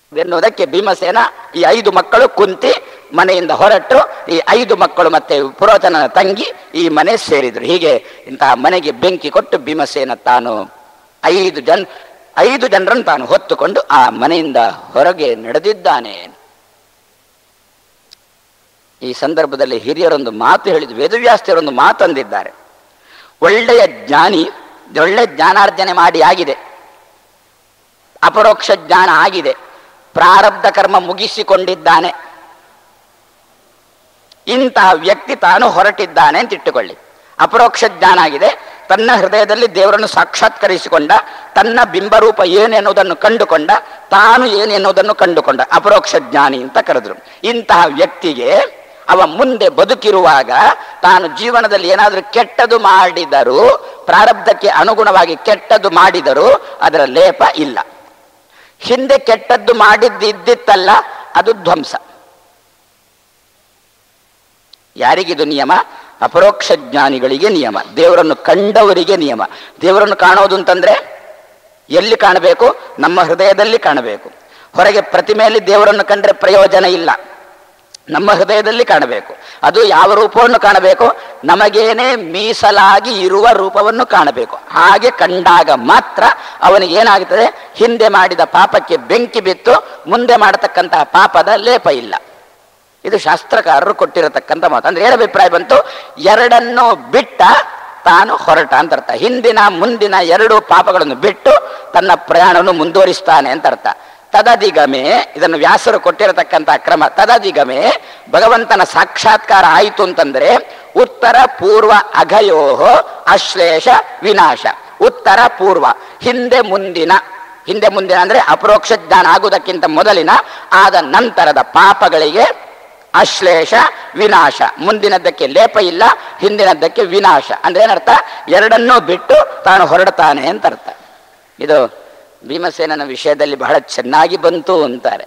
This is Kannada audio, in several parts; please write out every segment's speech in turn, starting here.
ಎನ್ನುವುದಕ್ಕೆ ಭೀಮಸೇನ ಈ 5 ಮಕ್ಕಳು ಕುಂತಿ ಮನೆಯಿಂದ ಹೊರಟು ಈ 5 ಮಕ್ಕಳು ಮತ್ತೆ ಪುರೋಚನನ ತಂಗಿ ಈ ಮನೆ ಸೇರಿದ್ರು. ಹೀಗೆ ಇಂತಹ ಮನೆಗೆ ಬೆಂಕಿ ಕೊಟ್ಟು ಭೀಮಸೇನ ತಾನು 5 ಜನರನ್ನು ತಾನು ಹೊತ್ತುಕೊಂಡು ಆ ಮನೆಯಿಂದ ಹೊರಗೆ ನಡೆದಿದ್ದಾನೆ. ಈ ಸಂದರ್ಭದಲ್ಲಿ ಹಿರಿಯರೊಂದು ಮಾತು ಹೇಳಿದ್ರು, ವೇದವ್ಯಾಸರೊಂದು ಮಾತು ಅಂದಿದ್ದಾರೆ. ಒಳ್ಳೆಯ ಜ್ಞಾನಿ ಒಳ್ಳೆ ಜ್ಞಾನಾರ್ಜನೆ ಮಾಡಿ ಆಗಿದೆ, ಅಪರೋಕ್ಷ ಜ್ಞಾನ ಆಗಿದೆ, ಪ್ರಾರಬ್ಧ ಕರ್ಮ ಮುಗಿಸಿಕೊಂಡಿದ್ದಾನೆ. ಇಂತಹ ವ್ಯಕ್ತಿ ತಾನು ಹೊರಟಿದ್ದಾನೆ ಅಂತ ಇಟ್ಟುಕೊಳ್ಳಿ. ಅಪರೋಕ್ಷ ಜ್ಞಾನ ಆಗಿದೆ, ತನ್ನ ಹೃದಯದಲ್ಲಿ ದೇವರನ್ನು ಸಾಕ್ಷಾತ್ಕರಿಸಿಕೊಂಡ, ತನ್ನ ಬಿಂಬರೂಪ ಏನೆನ್ನುವುದನ್ನು ಕಂಡುಕೊಂಡ, ತಾನು ಏನೆನ್ನುವುದನ್ನು ಕಂಡುಕೊಂಡ, ಅಪರೋಕ್ಷ ಜ್ಞಾನಿ ಅಂತ ಕರೆದ್ರು. ಇಂತಹ ವ್ಯಕ್ತಿಗೆ ಅವ ಮುಂದೆ ಬದುಕಿರುವಾಗ ತಾನು ಜೀವನದಲ್ಲಿ ಏನಾದರೂ ಕೆಟ್ಟದು ಮಾಡಿದರೂ, ಪ್ರಾರಬ್ಧಕ್ಕೆ ಅನುಗುಣವಾಗಿ ಕೆಟ್ಟದ್ದು ಮಾಡಿದರೂ ಅದರ ಲೇಪ ಇಲ್ಲ. ಹಿಂದೆ ಕೆಟ್ಟದ್ದು ಮಾಡಿದ್ದಿತ್ತಲ್ಲ ಅದು ಧ್ವಂಸ. ಯಾರಿಗಿದು ನಿಯಮ? ಅಪರೋಕ್ಷ ಜ್ಞಾನಿಗಳಿಗೆ ನಿಯಮ, ದೇವರನ್ನು ಕಂಡವರಿಗೆ ನಿಯಮ. ದೇವರನ್ನು ಕಾಣೋದು ಅಂತಂದ್ರೆ ಎಲ್ಲಿ ಕಾಣಬೇಕು? ನಮ್ಮ ಹೃದಯದಲ್ಲಿ ಕಾಣಬೇಕು. ಹೊರಗೆ ಪ್ರತಿಮೆಯಲ್ಲಿ ದೇವರನ್ನು ಕಂಡ್ರೆ ಪ್ರಯೋಜನ ಇಲ್ಲ, ನಮ್ಮ ಹೃದಯದಲ್ಲಿ ಕಾಣಬೇಕು. ಅದು ಯಾವ ರೂಪವನ್ನು ಕಾಣಬೇಕು? ನಮಗೇನೆ ಮೀಸಲಾಗಿ ಇರುವ ರೂಪವನ್ನು ಕಾಣಬೇಕು. ಹಾಗೆ ಕಂಡಾಗ ಮಾತ್ರ ಅವನಿಗೆ ಏನಾಗುತ್ತದೆ? ಹಿಂದೆ ಮಾಡಿದ ಪಾಪಕ್ಕೆ ಬೆಂಕಿ ಬಿತ್ತು, ಮುಂದೆ ಮಾಡತಕ್ಕಂತಹ ಪಾಪದ ಲೇಪ ಇಲ್ಲ. ಇದು ಶಾಸ್ತ್ರಕಾರರು ಕೊಟ್ಟಿರತಕ್ಕಂಥ ಮಾತು. ಅಂದ್ರೆ ಏನು ಅಭಿಪ್ರಾಯ ಬಂತು? ಎರಡನ್ನು ಬಿಟ್ಟ ತಾನು ಹೊರಟ ಅಂತ ಅರ್ಥ. ಹಿಂದಿನ ಮುಂದಿನ 2 ಪಾಪಗಳನ್ನು ಬಿಟ್ಟು ತನ್ನ ಪ್ರಯಾಣವನ್ನು ಮುಂದುವರಿಸ್ತಾನೆ ಅಂತ ಅರ್ಥ. ತದಧಿಗಮೆ, ಇದನ್ನು ವ್ಯಾಸರು ಕೊಟ್ಟಿರತಕ್ಕಂತಹ ಕ್ರಮ. ತದಧಿಗಮೆ, ಭಗವಂತನ ಸಾಕ್ಷಾತ್ಕಾರ ಆಯಿತು ಅಂತಂದ್ರೆ ಉತ್ತರ ಪೂರ್ವ ಅಘಯೋಹೋ ಅಶ್ಲೇಷ ವಿನಾಶ. ಉತ್ತರ ಪೂರ್ವ, ಹಿಂದೆ ಮುಂದಿನ ಅಂದ್ರೆ ಅಪರೋಕ್ಷ ಜ್ಞಾನ ಆಗುವುದಕ್ಕಿಂತ ಮೊದಲಿನ ಆದ ನಂತರದ ಪಾಪಗಳಿಗೆ ಅಶ್ಲೇಷ ವಿನಾಶ. ಮುಂದಿನದ್ದಕ್ಕೆ ಲೇಪ ಇಲ್ಲ, ಹಿಂದಿನದ್ದಕ್ಕೆ ವಿನಾಶ. ಅಂದ್ರೆ ಏನರ್ಥ? ಎರಡನ್ನೂ ಬಿಟ್ಟು ತಾನು ಹೊರಡ್ತಾನೆ ಅಂತ ಅರ್ಥ. ಇದು ಭೀಮಸೇನನ ವಿಷಯದಲ್ಲಿ ಬಹಳ ಚೆನ್ನಾಗಿ ಬಂತು ಅಂತಾರೆ.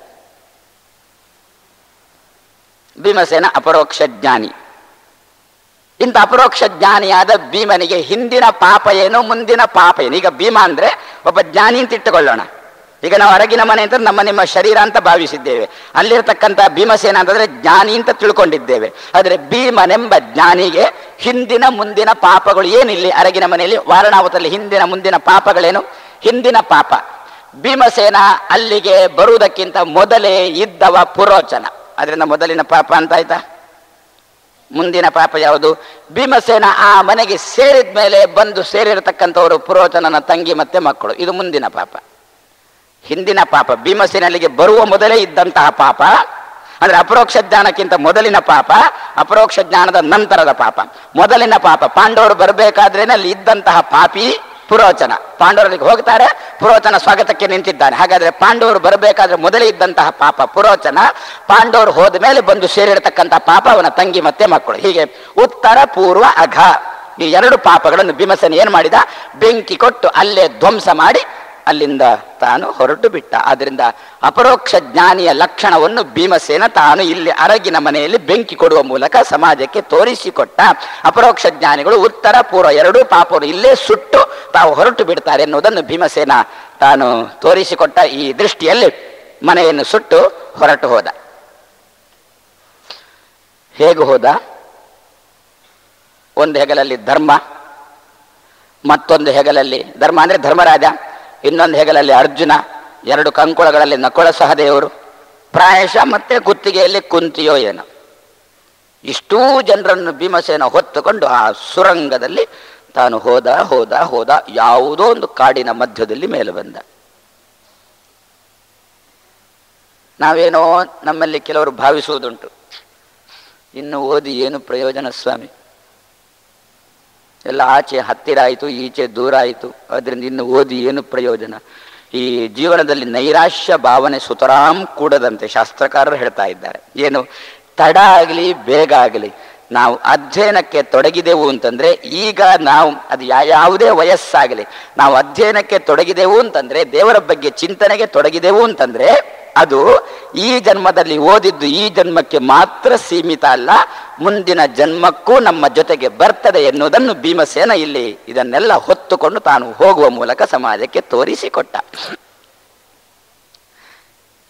ಭೀಮಸೇನ ಅಪರೋಕ್ಷ ಜ್ಞಾನಿ. ಇಂಥ ಅಪರೋಕ್ಷ ಜ್ಞಾನಿಯಾದ ಭೀಮನಿಗೆ ಹಿಂದಿನ ಪಾಪ ಏನು, ಮುಂದಿನ ಪಾಪ ಏನು? ಈಗ ಭೀಮ ಅಂದ್ರೆ ಒಬ್ಬ ಜ್ಞಾನಿ ಅಂತ ಇಟ್ಟುಕೊಳ್ಳೋಣ. ಈಗ ನಾವು ಹೊರಗಿನ ಮನೆ ಅಂತ ನಿಮ್ಮ ಶರೀರ ಅಂತ ಭಾವಿಸಿದ್ದೇವೆ. ಅಲ್ಲಿರ್ತಕ್ಕಂಥ ಭೀಮಸೇನ ಅಂತಂದ್ರೆ ಜ್ಞಾನಿ ಅಂತ ತಿಳ್ಕೊಂಡಿದ್ದೇವೆ. ಆದರೆ ಭೀಮನೆಂಬ ಜ್ಞಾನಿಗೆ ಹಿಂದಿನ ಮುಂದಿನ ಪಾಪಗಳು ಏನಿಲ್ಲಿ ಅರಗಿನ ಮನೆಯಲ್ಲಿ ವಾರಣಾವತಲ್ಲಿ ಹಿಂದಿನ ಮುಂದಿನ ಪಾಪಗಳೇನು? ಹಿಂದಿನ ಪಾಪ. ಭೀಮಸೇನ ಅಲ್ಲಿಗೆ ಬರುವುದಕ್ಕಿಂತ ಮೊದಲೇ ಇದ್ದವ ಪುರೋಚನ. ಅದರಿಂದ ಮೊದಲಿನ ಪಾಪ ಅಂತ ಆಯ್ತಾ? ಮುಂದಿನ ಪಾಪ ಯಾವುದು? ಭೀಮಸೇನ ಆ ಮನೆಗೆ ಸೇರಿದ ಮೇಲೆ ಬಂದು ಸೇರಿರತಕ್ಕಂಥವರು ಪುರೋಚನನ ತಂಗಿ ಮತ್ತೆ ಮಕ್ಕಳು. ಇದು ಮುಂದಿನ ಪಾಪ. ಹಿಂದಿನ ಪಾಪ ಭೀಮಸೇನಲ್ಲಿಗೆ ಬರುವ ಮೊದಲೇ ಇದ್ದಂತಹ ಪಾಪ, ಅಂದ್ರೆ ಅಪರೋಕ್ಷ ಜ್ಞಾನಕ್ಕಿಂತ ಮೊದಲಿನ ಪಾಪ, ಅಪರೋಕ್ಷ ಜ್ಞಾನದ ನಂತರದ ಪಾಪ. ಮೊದಲಿನ ಪಾಪ ಪಾಂಡವರು ಬರಬೇಕಾದ್ರೇನೆ ಅಲ್ಲಿ ಇದ್ದಂತಹ ಪಾಪಿ ಪುರೋಚನ. ಪಾಂಡವರಿಗೆ ಹೋಗ್ತಾರೆ, ಪುರೋಚನ ಸ್ವಾಗತಕ್ಕೆ ನಿಂತಿದ್ದಾನೆ. ಹಾಗಾದ್ರೆ ಪಾಂಡವರು ಬರಬೇಕಾದ್ರೆ ಮೊದಲೇ ಇದ್ದಂತಹ ಪಾಪ ಪುರೋಚನ, ಪಾಂಡವರು ಹೋದ ಮೇಲೆ ಬಂದು ಸೇರಿರತಕ್ಕಂತಹ ಪಾಪ ಅವನ ತಂಗಿ ಮತ್ತೆ ಮಕ್ಕಳು. ಹೀಗೆ ಉತ್ತರ ಪೂರ್ವ ಅಘ, ಈ 2 ಪಾಪಗಳನ್ನು ಭೀಮಸೇನ ಏನ್ ಮಾಡಿದ? ಬೆಂಕಿ ಕೊಟ್ಟು ಅಲ್ಲೇ ಧ್ವಂಸ ಮಾಡಿ ಅಲ್ಲಿಂದ ತಾನು ಹೊರಟು ಬಿಟ್ಟ. ಆದ್ರಿಂದ ಅಪರೋಕ್ಷ ಜ್ಞಾನಿಯ ಲಕ್ಷಣವನ್ನು ಭೀಮಸೇನ ತಾನು ಇಲ್ಲಿ ಅರಗಿನ ಮನೆಯಲ್ಲಿ ಬೆಂಕಿ ಕೊಡುವ ಮೂಲಕ ಸಮಾಜಕ್ಕೆ ತೋರಿಸಿಕೊಟ್ಟ. ಅಪರೋಕ್ಷ ಜ್ಞಾನಿಗಳು ಉತ್ತರ ಪೂರ್ವ 2 ಪಾಪವನ್ನು ಇಲ್ಲೇ ಸುಟ್ಟು ತಾವು ಹೊರಟು ಬಿಡ್ತಾರೆ ಎನ್ನುವುದನ್ನು ಭೀಮಸೇನ ತಾನು ತೋರಿಸಿಕೊಟ್ಟ. ಈ ದೃಷ್ಟಿಯಲ್ಲಿ ಮನೆಯನ್ನು ಸುಟ್ಟು ಹೊರಟು ಹೋದ. ಹೇಗೆ ಹೋದ? ಒಂದು ಹೆಗಲಲ್ಲಿ ಧರ್ಮ, ಮತ್ತೊಂದು ಹೆಗಲಲ್ಲಿ ಧರ್ಮ ಅಂದ್ರೆ ಧರ್ಮರಾಜ, ಇನ್ನೊಂದು ಹೆಗಲಲ್ಲಿ ಅರ್ಜುನ, 2 ಕಂಕುಳಗಳಲ್ಲಿ ನಕುಲ ಸಹದೇವರು, ಪ್ರಾಯಶಃ ಮತ್ತೆ ಕುತ್ತಿಗೆಯಲ್ಲಿ ಕುಂತಿಯೋ ಏನೋ. ಇಷ್ಟೂ ಜನರನ್ನು ಭೀಮಸೇನ ಹೊತ್ತುಕೊಂಡು ಆ ಸುರಂಗದಲ್ಲಿ ತಾನು ಹೋದ ಹೋದ ಹೋದ ಯಾವುದೋ ಒಂದು ಕಾಡಿನ ಮಧ್ಯದಲ್ಲಿ ಮೇಲೆ ಬಂದ. ನಾವೇನೋ ನಮ್ಮಲ್ಲಿ ಕೆಲವರು ಭಾವಿಸುವುದುಂಟು, ಇನ್ನು ಓದಿ ಏನು ಪ್ರಯೋಜನ ಸ್ವಾಮಿ, ಎಲ್ಲ ಆಚೆ ಹತ್ತಿರ ಆಯಿತು, ಈಚೆ ದೂರ ಆಯಿತು, ಅದರಿಂದ ಇನ್ನು ಓದಿ ಏನು ಪ್ರಯೋಜನ. ಈ ಜೀವನದಲ್ಲಿ ನೈರಾಶ್ಯ ಭಾವನೆ ಸುತರಾಂ ಕೂಡದಂತೆ ಶಾಸ್ತ್ರಕಾರರು ಹೇಳ್ತಾ ಇದ್ದಾರೆ. ಏನು ತಡ ಆಗಲಿ ಬೇಗ ಆಗಲಿ ನಾವು ಅಧ್ಯಯನಕ್ಕೆ ತೊಡಗಿದೆವು ಅಂತಂದ್ರೆ, ಈಗ ನಾವು ಅದು ಯಾವುದೇ ವಯಸ್ಸಾಗಲಿ ನಾವು ಅಧ್ಯಯನಕ್ಕೆ ತೊಡಗಿದೆವು ಅಂತಂದ್ರೆ, ದೇವರ ಬಗ್ಗೆ ಚಿಂತನೆಗೆ ತೊಡಗಿದೆವು ಅಂತಂದ್ರೆ, ಅದು ಈ ಜನ್ಮದಲ್ಲಿ ಓದಿದ್ದು ಈ ಜನ್ಮಕ್ಕೆ ಮಾತ್ರ ಸೀಮಿತ ಅಲ್ಲ, ಮುಂದಿನ ಜನ್ಮಕ್ಕೂ ನಮ್ಮ ಜೊತೆಗೆ ಬರ್ತದೆ ಎನ್ನುವುದನ್ನು ಭೀಮಸೇನ ಇಲ್ಲಿ ಇದನ್ನೆಲ್ಲ ಹೊತ್ತುಕೊಂಡು ತಾನು ಹೋಗುವ ಮೂಲಕ ಸಮಾಜಕ್ಕೆ ತೋರಿಸಿಕೊಟ್ಟ.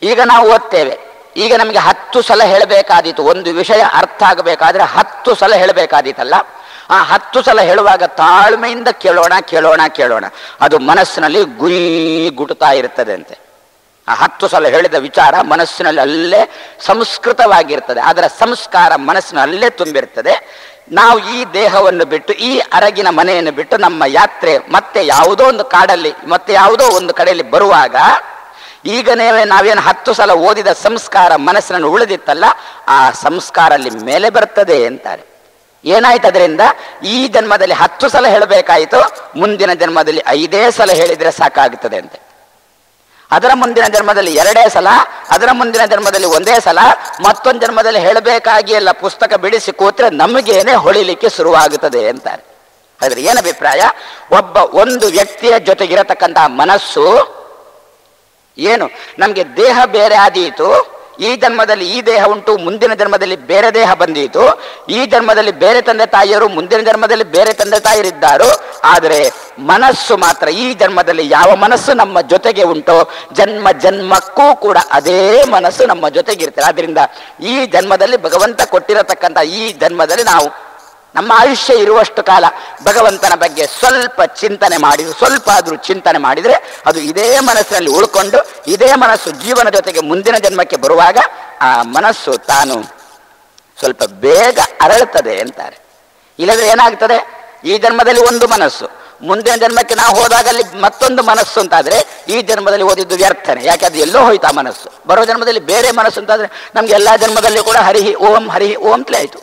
ಈಗ ನಾವು ಓದ್ತೇವೆ, ಈಗ ನಮಗೆ 10 ಸಲ ಹೇಳಬೇಕಾದೀತು. ಒಂದು ವಿಷಯ ಅರ್ಥ ಆಗಬೇಕಾದ್ರೆ 10 ಸಲ ಹೇಳಬೇಕಾದೀತಲ್ಲ, ಆ 10 ಸಲ ಹೇಳುವಾಗ ತಾಳ್ಮೆಯಿಂದ ಕೇಳೋಣ ಕೇಳೋಣ ಕೇಳೋಣ. ಅದು ಮನಸ್ಸಿನಲ್ಲಿ ಗುಡುತ್ತಾ ಇರ್ತದೆ ಅಂತೆ. ಆ 10 ಸಲ ಹೇಳಿದ ವಿಚಾರ ಮನಸ್ಸಿನಲ್ಲಿ ಅಲ್ಲೇ ಸಂಸ್ಕೃತವಾಗಿರ್ತದೆ, ಅದರ ಸಂಸ್ಕಾರ ಮನಸ್ಸಿನಲ್ಲೇ ತುಂಬಿರ್ತದೆ. ನಾವು ಈ ದೇಹವನ್ನು ಬಿಟ್ಟು, ಈ ಅರಗಿನ ಮನೆಯನ್ನು ಬಿಟ್ಟು ನಮ್ಮ ಯಾತ್ರೆ ಮತ್ತೆ ಯಾವುದೋ ಒಂದು ಕಾಡಲ್ಲಿ ಮತ್ತೆ ಯಾವುದೋ ಒಂದು ಕಡೆಯಲ್ಲಿ ಬರುವಾಗ, ಈಗ ನಾವೇನು 10 ಸಲ ಓದಿದ ಸಂಸ್ಕಾರ ಮನಸ್ಸಿನಲ್ಲಿ ಉಳಿದಿತ್ತಲ್ಲ, ಆ ಸಂಸ್ಕಾರ ಅಲ್ಲಿ ಮೇಲೆ ಬರ್ತದೆ ಅಂತಾರೆ. ಏನಾಯ್ತು ಅದರಿಂದ? ಈ ಜನ್ಮದಲ್ಲಿ 10 ಸಲ ಹೇಳಬೇಕಾಯಿತು, ಮುಂದಿನ ಜನ್ಮದಲ್ಲಿ 5 ಸಲ ಹೇಳಿದ್ರೆ ಸಾಕಾಗುತ್ತದೆ ಅಂತೆ. ಅದರ ಮುಂದಿನ ಜನ್ಮದಲ್ಲಿ 2 ಸಲ, ಅದರ ಮುಂದಿನ ಜನ್ಮದಲ್ಲಿ 1 ಸಲ, ಮತ್ತೊಂದು ಜನ್ಮದಲ್ಲಿ ಹೇಳಬೇಕಾಗಿ ಎಲ್ಲ ಪುಸ್ತಕ ಬಿಡಿಸಿ ಕೂತ್ರೆ ನಮಗೇನೆ ಹೊಳಿಲಿಕ್ಕೆ ಶುರುವಾಗುತ್ತದೆ ಅಂತಾರೆ. ಹಾಗಾದ್ರೆ ಏನು ಅಭಿಪ್ರಾಯ? ಒಂದು ವ್ಯಕ್ತಿಯ ಜೊತೆಗಿರತಕ್ಕಂತಹ ಮನಸ್ಸು ಏನು, ನಮಗೆ ದೇಹ ಬೇರೆ ಆದೀತು, ಈ ಜನ್ಮದಲ್ಲಿ ಈ ದೇಹ ಉಂಟು, ಮುಂದಿನ ಜನ್ಮದಲ್ಲಿ ಬೇರೆ ದೇಹ ಬಂದೀತು, ಈ ಜನ್ಮದಲ್ಲಿ ಬೇರೆ ತಂದೆ ತಾಯಿಯರು, ಮುಂದಿನ ಜನ್ಮದಲ್ಲಿ ಬೇರೆ ತಂದೆ ತಾಯಿಯರಿದ್ದಾರು. ಆದರೆ ಮನಸ್ಸು ಮಾತ್ರ ಈ ಜನ್ಮದಲ್ಲಿ ಯಾವ ಮನಸ್ಸು ನಮ್ಮ ಜೊತೆಗೆ ಉಂಟೋ ಜನ್ಮ ಜನ್ಮಕ್ಕೂ ಕೂಡ ಅದೇ ಮನಸ್ಸು ನಮ್ಮ ಜೊತೆಗಿರ್ತದೆ. ಆದ್ರಿಂದ ಈ ಜನ್ಮದಲ್ಲಿ ಭಗವಂತ ಕೊಟ್ಟಿರತಕ್ಕಂಥ ಈ ಜನ್ಮದಲ್ಲಿ ನಾವು ನಮ್ಮ ಆಯುಷ್ಯ ಇರುವಷ್ಟು ಕಾಲ ಭಗವಂತನ ಬಗ್ಗೆ ಸ್ವಲ್ಪ ಚಿಂತನೆ ಮಾಡಿ, ಸ್ವಲ್ಪ ಆದರೂ ಚಿಂತನೆ ಮಾಡಿದರೆ ಅದು ಇದೇ ಮನಸ್ಸಿನಲ್ಲಿ ಉಳ್ಕೊಂಡು, ಇದೇ ಮನಸ್ಸು ಜೀವನ ಜೊತೆಗೆ ಮುಂದಿನ ಜನ್ಮಕ್ಕೆ ಬರುವಾಗ ಆ ಮನಸ್ಸು ತಾನು ಸ್ವಲ್ಪ ಬೇಗ ಅರಳುತ್ತದೆ ಅಂತಾರೆ. ಇಲ್ಲದ್ರೆ ಏನಾಗ್ತದೆ, ಈ ಜನ್ಮದಲ್ಲಿ ಒಂದು ಮನಸ್ಸು, ಮುಂದಿನ ಜನ್ಮಕ್ಕೆ ನಾವು ಹೋದಾಗಲ್ಲಿ ಮತ್ತೊಂದು ಮನಸ್ಸು ಅಂತಾದ್ರೆ ಈ ಜನ್ಮದಲ್ಲಿ ಓದಿದ್ದು ವ್ಯರ್ಥನೆ. ಯಾಕೆ ಅದು ಎಲ್ಲೋ ಹೋಯ್ತು ಆ ಮನಸ್ಸು. ಬರೋ ಜನ್ಮದಲ್ಲಿ ಬೇರೆ ಮನಸ್ಸು ಅಂತಾದ್ರೆ ನಮ್ಗೆ ಎಲ್ಲಾ ಜನ್ಮದಲ್ಲಿ ಕೂಡ ಹರಿಹಿ ಓಂ ಅಂತಲೇ ಆಯ್ತು,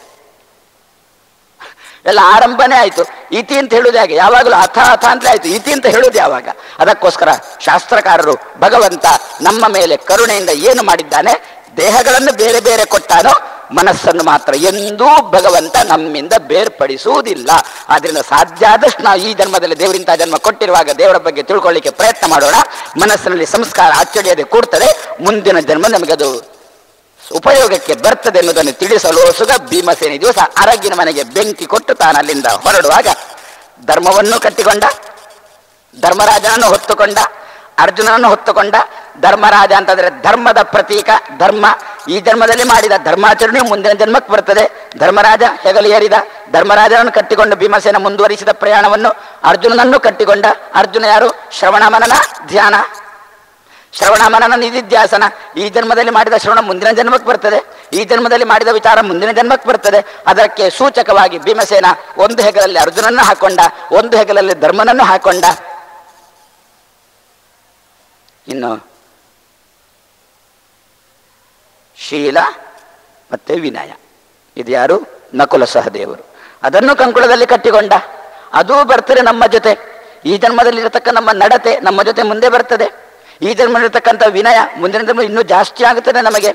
ಎಲ್ಲ ಆರಂಭನೇ ಆಯ್ತು. ಇತಿ ಅಂತ ಹೇಳುವುದು ಹೇಗೆ? ಯಾವಾಗಲೂ ಅಥ ಅಂತಲೇ ಆಯ್ತು, ಇತಿ ಅಂತ ಹೇಳುವುದು ಯಾವಾಗ? ಅದಕ್ಕೋಸ್ಕರ ಶಾಸ್ತ್ರಕಾರರು ಭಗವಂತ ನಮ್ಮ ಮೇಲೆ ಕರುಣೆಯಿಂದ ಏನು ಮಾಡಿದ್ದಾನೆ, ದೇಹಗಳನ್ನು ಬೇರೆ ಬೇರೆ ಕೊಟ್ಟಾನೋ ಮನಸ್ಸನ್ನು ಮಾತ್ರ ಎಂದೂ ಭಗವಂತ ನಮ್ಮಿಂದ ಬೇರ್ಪಡಿಸುವುದಿಲ್ಲ. ಆದ್ರಿಂದ ಸಾಧ್ಯ ಆದಷ್ಟು ನಾವು ಈ ಜನ್ಮದಲ್ಲಿ ದೇವರಿಂತ ಜನ್ಮ ಕೊಟ್ಟಿರುವಾಗ ದೇವರ ಬಗ್ಗೆ ತಿಳ್ಕೊಳ್ಳಿಕ್ಕೆ ಪ್ರಯತ್ನ ಮಾಡೋಣ. ಮನಸ್ಸಿನಲ್ಲಿ ಸಂಸ್ಕಾರ ಅಚ್ಚಳಿಯದೆ ಕೂಡ್ತದೆ, ಮುಂದಿನ ಜನ್ಮ ನಮಗದು ಉಪಯೋಗಕ್ಕೆ ಬರ್ತದೆ ಎನ್ನುವುದನ್ನು ತಿಳಿಸಲು ಸುಗ ಭೀಮಸೇನಿ ದಿವಸ ಅರಗಿನ ಮನೆಗೆ ಬೆಂಕಿ ಕೊಟ್ಟು ತಾನು ಅಲ್ಲಿಂದ ಹೊರಡುವಾಗ ಧರ್ಮವನ್ನು ಕಟ್ಟಿಕೊಂಡ, ಧರ್ಮರಾಜನನ್ನು ಹೊತ್ತುಕೊಂಡ, ಅರ್ಜುನನನ್ನು ಹೊತ್ತುಕೊಂಡ. ಧರ್ಮರಾಜ ಅಂತಂದ್ರೆ ಧರ್ಮದ ಪ್ರತೀಕ. ಧರ್ಮ ಈ ಜನ್ಮದಲ್ಲಿ ಮಾಡಿದ ಧರ್ಮಾಚರಣೆ ಮುಂದಿನ ಜನ್ಮಕ್ಕೆ ಬರ್ತದೆ. ಧರ್ಮರಾಜ ಹೆಗಲು ಏರಿದ, ಧರ್ಮರಾಜನನ್ನು ಕಟ್ಟಿಕೊಂಡು ಭೀಮಸೇನ ಮುಂದುವರಿಸಿದ ಪ್ರಯಾಣವನ್ನು. ಅರ್ಜುನನನ್ನು ಕಟ್ಟಿಕೊಂಡ. ಅರ್ಜುನ ಯಾರು? ಶ್ರವಣ ಮನನ ಧ್ಯಾನ, ಶ್ರವಣ ಮನನ ನಿಧಿಧ್ಯಾಸನ. ಈ ಜನ್ಮದಲ್ಲಿ ಮಾಡಿದ ಶ್ರವಣ ಮುಂದಿನ ಜನ್ಮಕ್ಕೆ ಬರ್ತದೆ, ಈ ಜನ್ಮದಲ್ಲಿ ಮಾಡಿದ ವಿಚಾರ ಮುಂದಿನ ಜನ್ಮಕ್ಕೆ ಬರ್ತದೆ. ಅದಕ್ಕೆ ಸೂಚಕವಾಗಿ ಭೀಮಸೇನ ಒಂದು ಹೆಗಲಲ್ಲಿ ಅರ್ಜುನನ್ನು ಹಾಕೊಂಡ, ಒಂದು ಹೆಗಲಲ್ಲಿ ಧರ್ಮನನ್ನು ಹಾಕೊಂಡ. ಇನ್ನು ಶೀಲ ಮತ್ತೆ ವಿನಯ, ಇದು ಯಾರು? ನಕುಲ ಸಹದೇವರು. ಅದನ್ನು ಕಂಕುಳದಲ್ಲಿ ಕಟ್ಟಿಕೊಂಡ. ಅದೂ ಬರ್ತದೆ ನಮ್ಮ ಜೊತೆ. ಈ ಜನ್ಮದಲ್ಲಿ ಇರತಕ್ಕ ನಮ್ಮ ನಡತೆ ನಮ್ಮ ಜೊತೆ ಮುಂದೆ ಬರ್ತದೆ. ಈ ಜನ್ಮದಲ್ಲಿರ್ತಕ್ಕಂಥ ವಿನಯ ಮುಂದಿನ ಜನ್ಮ ಇನ್ನೂ ಜಾಸ್ತಿ ಆಗುತ್ತದೆ ನಮಗೆ.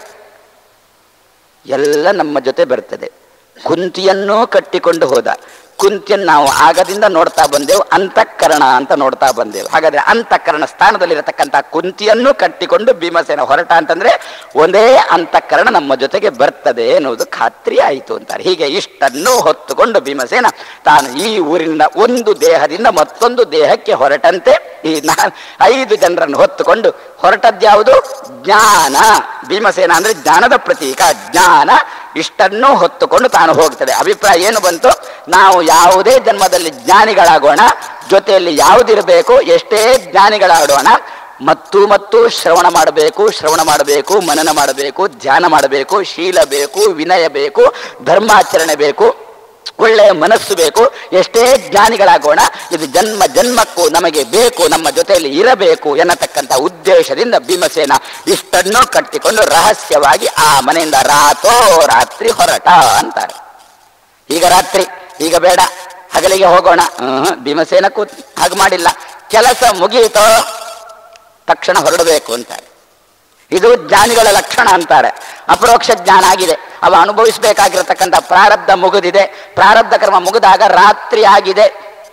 ಎಲ್ಲ ನಮ್ಮ ಜೊತೆ ಬರ್ತದೆ. ಕುಂತಿಯನ್ನೂ ಕಟ್ಟಿಕೊಂಡು ಹೋದ. ಕುಂತಿಯನ್ನು ನಾವು ಆಗದಿಂದ ನೋಡ್ತಾ ಬಂದೆವು, ಅಂತಃಕರಣ ಅಂತ ನೋಡ್ತಾ ಬಂದೆವು. ಹಾಗಾದ್ರೆ ಅಂತಃಕರಣ ಸ್ಥಾನದಲ್ಲಿರತಕ್ಕಂಥ ಕುಂತಿಯನ್ನು ಕಟ್ಟಿಕೊಂಡು ಭೀಮಸೇನ ಹೊರಟ ಅಂತಂದ್ರೆ ಒಂದೇ ಅಂತಃಕರಣ ನಮ್ಮ ಜೊತೆಗೆ ಬರ್ತದೆ ಎನ್ನುವುದು ಖಾತ್ರಿ ಆಯಿತು ಅಂತಾರೆ. ಹೀಗೆ ಇಷ್ಟನ್ನು ಹೊತ್ತುಕೊಂಡು ಭೀಮಸೇನ ತಾನು ಈ ಊರಿನ ಒಂದು ದೇಹದಿಂದ ಮತ್ತೊಂದು ದೇಹಕ್ಕೆ ಹೊರಟಂತೆ. ಈ 5 ಜನರನ್ನು ಹೊತ್ತುಕೊಂಡು ಹೊರಟದ್ಯಾವುದು? ಜ್ಞಾನ. ಭೀಮಸೇನ ಅಂದ್ರೆ ಜ್ಞಾನದ ಪ್ರತೀಕ, ಜ್ಞಾನ. ಇಷ್ಟನ್ನು ಹೊತ್ತುಕೊಂಡು ತಾನು ಹೋಗ್ತದೆ. ಅಭಿಪ್ರಾಯ ಏನು ಬಂತು? ನಾವು ಯಾವುದೇ ಜನ್ಮದಲ್ಲಿ ಜ್ಞಾನಿಗಳಾಗೋಣ, ಜೊತೆಯಲ್ಲಿ ಯಾವುದಿರಬೇಕು, ಎಷ್ಟೇ ಜ್ಞಾನಿಗಳಾಡೋಣ, ಮತ್ತು ಶ್ರವಣ ಮಾಡಬೇಕು, ಮನನ ಮಾಡಬೇಕು, ಧ್ಯಾನ ಮಾಡಬೇಕು, ಶೀಲ ಬೇಕು, ವಿನಯ ಬೇಕು, ಧರ್ಮಾಚರಣೆ ಬೇಕು, ಒಳ್ಳೆಯ ಮನಸ್ಸು ಬೇಕು. ಎಷ್ಟೇ ಜ್ಞಾನಿಗಳಾಗೋಣ, ಇದು ಜನ್ಮ ಜನ್ಮಕ್ಕೂ ನಮಗೆ ಬೇಕು, ನಮ್ಮ ಜೊತೆಯಲ್ಲಿ ಇರಬೇಕು ಎನ್ನತಕ್ಕಂಥ ಉದ್ದೇಶದಿಂದ ಭೀಮಸೇನ ಇಷ್ಟನ್ನು ಕಟ್ಟಿಕೊಂಡು ರಹಸ್ಯವಾಗಿ ಆ ಮನೆಯಿಂದ ರಾತ್ರಿ ಹೊರಟ ಅಂತಾರೆ. ಈಗ ರಾತ್ರಿ, ಈಗ ಬೇಡ, ಹಗಲಿಗೆ ಹೋಗೋಣ. ಭೀಮಸೇನ ಹಾಗೆ ಮಾಡಿಲ್ಲ. ಕೆಲಸ ಮುಗಿಯಿತೋ ತಕ್ಷಣ ಹೊರಡಬೇಕು ಅಂತಾರೆ. ಇದು ಜ್ಞಾನಿಗಳ ಲಕ್ಷಣ ಅಂತಾರೆ. ಅಪರೋಕ್ಷ ಜ್ಞಾನ ಆಗಿದೆ, ಅವ ಅನುಭವಿಸಬೇಕಾಗಿರತಕ್ಕಂಥ ಪ್ರಾರಬ್ಧ ಮುಗಿದಿದೆ. ಪ್ರಾರಬ್ಧ ಕರ್ಮ ಮುಗಿದಾಗ ರಾತ್ರಿ ಆಗಿದೆ.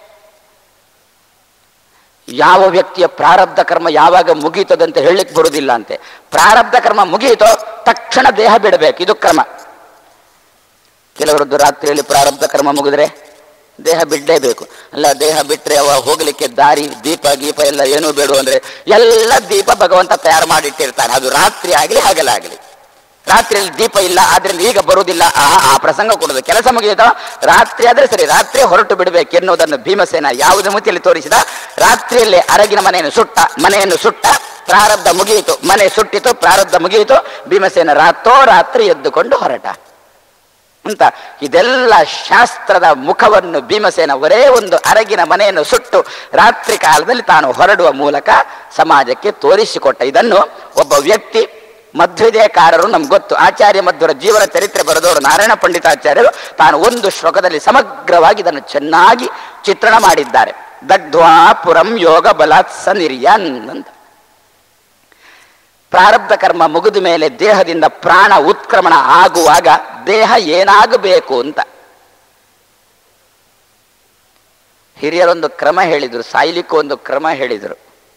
ಯಾವ ವ್ಯಕ್ತಿಯ ಪ್ರಾರಬ್ಧ ಕರ್ಮ ಯಾವಾಗ ಮುಗೀತದಂತ ಹೇಳಲಿಕ್ಕೆ ಬರುವುದಿಲ್ಲ ಅಂತೆ. ಪ್ರಾರಬ್ಧ ಕರ್ಮ ಮುಗಿಯಿತೋ ತಕ್ಷಣ ದೇಹ ಬಿಡಬೇಕು, ಇದು ಕ್ರಮ. ಕೆಲವರದ್ದು ರಾತ್ರಿಯಲ್ಲಿ ಪ್ರಾರಬ್ಧ ಕರ್ಮ ಮುಗಿದ್ರೆ ದೇಹ ಬಿಡಲೇಬೇಕು. ಅಲ್ಲ, ದೇಹ ಬಿಟ್ಟರೆ ಅವ ಹೋಗ್ಲಿಕ್ಕೆ ದಾರಿ, ದೀಪ ಗೀಪ ಎಲ್ಲ ಏನೂ ಬೇಡ ಅಂದ್ರೆ ಎಲ್ಲ ದೀಪ ಭಗವಂತ ತಯಾರು ಮಾಡಿಟ್ಟಿರ್ತಾನೆ. ಅದು ರಾತ್ರಿ ಆಗಲಿ ಹಗಲಾಗಲಿ. ರಾತ್ರಿಯಲ್ಲಿ ದೀಪ ಇಲ್ಲ, ಆದ್ರಿಂದ ಈಗ ಬರುವುದಿಲ್ಲ, ಆ ಪ್ರಸಂಗ ಕೊಡೋದು. ಕೆಲಸ ಮುಗಿಯುತ್ತ ರಾತ್ರಿ ಆದ್ರೆ ಸರಿ, ರಾತ್ರಿ ಹೊರಟು ಬಿಡಬೇಕು ಎನ್ನುವುದನ್ನು ಭೀಮಸೇನ ಯಾವುದೇ ರೀತಿಯಲ್ಲಿ ತೋರಿಸಿದ. ರಾತ್ರಿಯಲ್ಲಿ ಅರಗಿನ ಮನೆಯನ್ನು ಸುಟ್ಟ, ಪ್ರಾರಬ್ಧ ಮುಗಿಯಿತು, ಮನೆ ಸುಟ್ಟಿತು, ಪ್ರಾರಬ್ಧ ಮುಗಿಯಿತು. ಭೀಮಸೇನ ರಾತ್ರಿ ಎದ್ದುಕೊಂಡು ಹೊರಟ ಅಂತ. ಇದೆಲ್ಲ ಶಾಸ್ತ್ರದ ಮುಖವನ್ನು ಭೀಮಸೇನ ಒರೇ ಒಂದು ಅರಗಿನ ಮನೆಯನ್ನು ಸುಟ್ಟು ರಾತ್ರಿ ಕಾಲದಲ್ಲಿ ತಾನು ಹೊರಡುವ ಮೂಲಕ ಸಮಾಜಕ್ಕೆ ತೋರಿಸಿಕೊಟ್ಟ. ಇದನ್ನು ಒಬ್ಬ ವ್ಯಕ್ತಿ, ಮಧ್ವಿದೇಯಕಾರರು ನಮ್ಗೆ ಗೊತ್ತು, ಆಚಾರ್ಯ ಮಧ್ವರ ಜೀವನ ಚರಿತ್ರೆ ಬರೆದವರು ನಾರಾಯಣ ಪಂಡಿತಾಚಾರ್ಯರು ತಾನು ಒಂದು ಶ್ಲೋಕದಲ್ಲಿ ಸಮಗ್ರವಾಗಿ ಇದನ್ನು ಚೆನ್ನಾಗಿ ಚಿತ್ರಣ ಮಾಡಿದ್ದಾರೆ. ದಗ್ಧ್ವಾ ಪುರಂ ಯೋಗ ಬಲಾತ್ ಸ ನಿರ್ಯನ್ ಅಂತ. ಪ್ರಾರಬ್ಧ ಕರ್ಮ ಮುಗಿದ ಮೇಲೆ ದೇಹದಿಂದ ಪ್ರಾಣ ಉತ್ಕ್ರಮಣ ಆಗುವಾಗ ದೇಹ ಏನಾಗಬೇಕು ಅಂತ ಹಿರಿಯರೊಂದು ಕ್ರಮ ಹೇಳಿದರು, ಸಾಯ್ಲಿಕ್ಕೂ ಒಂದು ಕ್ರಮ ಹೇಳಿದರು.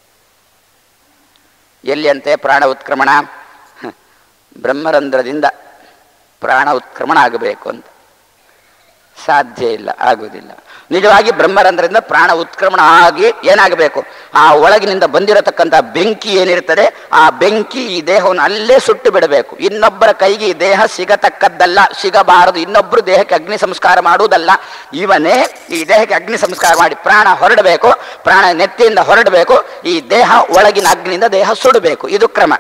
ಎಲ್ಲಿ ಅಂತೆ ಪ್ರಾಣ ಉತ್ಕ್ರಮಣ? ಬ್ರಹ್ಮರಂಧ್ರದಿಂದ ಪ್ರಾಣ ಉತ್ಕ್ರಮಣ ಆಗಬೇಕು ಅಂತ. ಸಾಧ್ಯ ಇಲ್ಲ, ಆಗುವುದಿಲ್ಲ. ನಿಜವಾಗಿ ಬ್ರಹ್ಮರಂಧ್ರದಿಂದ ಪ್ರಾಣ ಉತ್ಕ್ರಮಣ ಆಗಿ ಏನಾಗಬೇಕು? ಆ ಒಳಗಿನಿಂದ ಬಂದಿರತಕ್ಕಂಥ ಬೆಂಕಿ ಏನಿರ್ತದೆ, ಆ ಬೆಂಕಿ ಈ ದೇಹವನ್ನು ಅಲ್ಲೇ ಸುಟ್ಟು ಬಿಡಬೇಕು. ಇನ್ನೊಬ್ಬರ ಕೈಗೆ ಈ ದೇಹ ಸಿಗತಕ್ಕದ್ದಲ್ಲ, ಸಿಗಬಾರದು. ಇನ್ನೊಬ್ಬರು ದೇಹಕ್ಕೆ ಅಗ್ನಿ ಸಂಸ್ಕಾರ ಮಾಡುವುದಲ್ಲ, ಇವನೇ ಈ ದೇಹಕ್ಕೆ ಅಗ್ನಿ ಸಂಸ್ಕಾರ ಮಾಡಿ ಪ್ರಾಣ ಹೊರಡಬೇಕು. ಪ್ರಾಣ ನೆತ್ತಿಯಿಂದ ಹೊರಡಬೇಕು. ಈ ದೇಹ ಒಳಗಿನ ಅಗ್ನಿಯಿಂದ ದೇಹ ಸುಡಬೇಕು. ಇದು ಕ್ರಮ.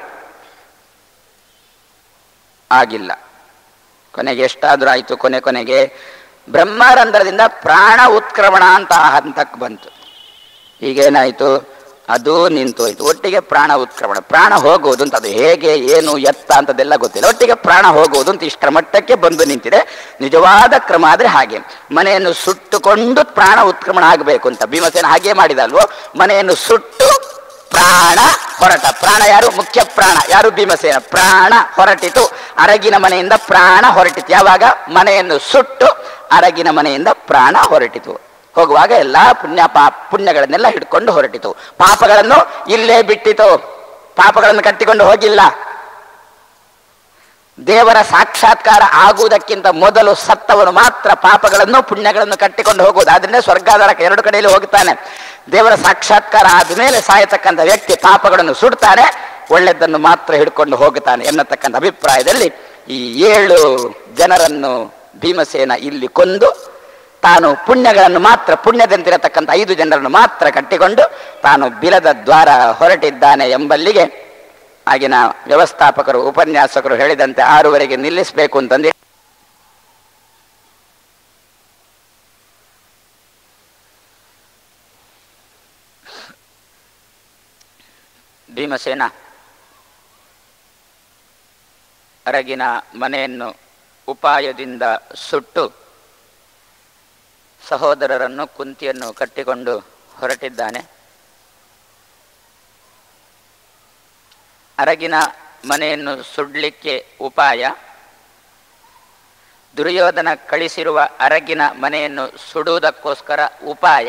ಆಗಿಲ್ಲ. ಕೊನೆಗೆ ಎಷ್ಟಾದ್ರೂ ಆಯ್ತು. ಕೊನೆಗೆ ಬ್ರಹ್ಮರಂಧ್ರದಿಂದ ಪ್ರಾಣ ಉತ್ಕ್ರಮಣ ಅಂತ ಹಂತಕ್ಕೆ ಬಂತು. ಈಗೇನಾಯ್ತು? ಅದು ನಿಂತೋಯ್ತು. ಒಟ್ಟಿಗೆ ಪ್ರಾಣ ಉತ್ಕ್ರಮಣ, ಪ್ರಾಣ ಹೋಗುವುದು ಅಂತ. ಅದು ಹೇಗೆ, ಏನು, ಎತ್ತ ಅಂತದೆಲ್ಲ ಗೊತ್ತಿಲ್ಲ. ಒಟ್ಟಿಗೆ ಪ್ರಾಣ ಹೋಗುವುದು ಅಂತ ಇಷ್ಟರ ಮಟ್ಟಕ್ಕೆ ಬಂದು ನಿಂತಿದೆ. ನಿಜವಾದ ಕ್ರಮ ಆದ್ರೆ ಹಾಗೆ, ಮನೆಯನ್ನು ಸುಟ್ಟುಕೊಂಡು ಪ್ರಾಣ ಉತ್ಕ್ರಮಣ ಆಗಬೇಕು ಅಂತ ಭೀಮಸೇನ ಹಾಗೆ ಮಾಡಿದಲ್ವೋ. ಮನೆಯನ್ನು ಸುಟ್ಟು ಪ್ರಾಣ ಹೊರಟ. ಪ್ರಾಣ ಯಾರು? ಮುಖ್ಯ ಪ್ರಾಣ ಯಾರು? ಭೀಮಸೇನ. ಪ್ರಾಣ ಹೊರಟಿತು, ಅರಗಿನ ಮನೆಯಿಂದ ಪ್ರಾಣ ಹೊರಟಿತು. ಯಾವಾಗ? ಮನೆಯನ್ನು ಸುಟ್ಟು ಅರಗಿನ ಮನೆಯಿಂದ ಪ್ರಾಣ ಹೊರಟಿತು. ಹೋಗುವಾಗ ಎಲ್ಲ ಪುಣ್ಯಗಳನ್ನೆಲ್ಲ ಹಿಡ್ಕೊಂಡು ಹೊರಟಿತು. ಪಾಪಗಳನ್ನು ಇಲ್ಲೇ ಬಿಟ್ಟಿತು. ಪಾಪಗಳನ್ನು ಕಟ್ಟಿಕೊಂಡು ಹೋಗಿಲ್ಲ. ದೇವರ ಸಾಕ್ಷಾತ್ಕಾರ ಆಗುವುದಕ್ಕಿಂತ ಮೊದಲು ಸತ್ತವನು ಮಾತ್ರ ಪಾಪಗಳನ್ನು ಪುಣ್ಯಗಳನ್ನು ಕಟ್ಟಿಕೊಂಡು ಹೋಗುವುದು. ಆದ್ರಿಂದ ಸ್ವರ್ಗಾಧಾರಕ ಎರಡು ಕಡೆಯಲ್ಲಿ ಹೋಗ್ತಾನೆ. ದೇವರ ಸಾಕ್ಷಾತ್ಕಾರ ಆದ್ಮೇಲೆ ಸಾಯತಕ್ಕಂಥ ವ್ಯಕ್ತಿ ಪಾಪಗಳನ್ನು ಸುಡ್ತಾನೆ, ಒಳ್ಳೆದನ್ನು ಮಾತ್ರ ಹಿಡ್ಕೊಂಡು ಹೋಗುತ್ತಾನೆ ಎನ್ನತಕ್ಕಂಥ ಅಭಿಪ್ರಾಯದಲ್ಲಿ ಈ 7 ಜನರನ್ನು ಭೀಮಸೇನ ಇಲ್ಲಿ ಕೊಂದು ತಾನು ಪುಣ್ಯಗಳನ್ನು ಮಾತ್ರ, ಪುಣ್ಯದಂತಿರತಕ್ಕಂಥ 5 ಜನರನ್ನು ಮಾತ್ರ ಕಟ್ಟಿಕೊಂಡು ತಾನು ಬಿಲದ ದ್ವಾರ ಹೊರಟಿದ್ದಾನೆ ಎಂಬಲ್ಲಿಗೆ ಆಗಿನ ವ್ಯವಸ್ಥಾಪಕರು, ಉಪನ್ಯಾಸಕರು ಹೇಳಿದಂತೆ 6ವರೆಗೆ ನಿಲ್ಲಿಸಬೇಕು ಅಂತಂದು ಭೀಮಸೇನ ಅರಗಿನ ಮನೆಯನ್ನು ಉಪಾಯದಿಂದ ಸುಟ್ಟು ಸಹೋದರರನ್ನು, ಕುಂತಿಯನ್ನು ಕಟ್ಟಿಕೊಂಡು ಹೊರಟಿದ್ದಾನೆ. ಅರಗಿನ ಮನೆಯನ್ನು ಸುಡ್ಲಿಕ್ಕೆ ಉಪಾಯ, ದುರ್ಯೋಧನ ಕಳಿಸಿರುವ ಅರಗಿನ ಮನೆಯನ್ನು ಸುಡುವುದಕ್ಕೋಸ್ಕರ ಉಪಾಯ,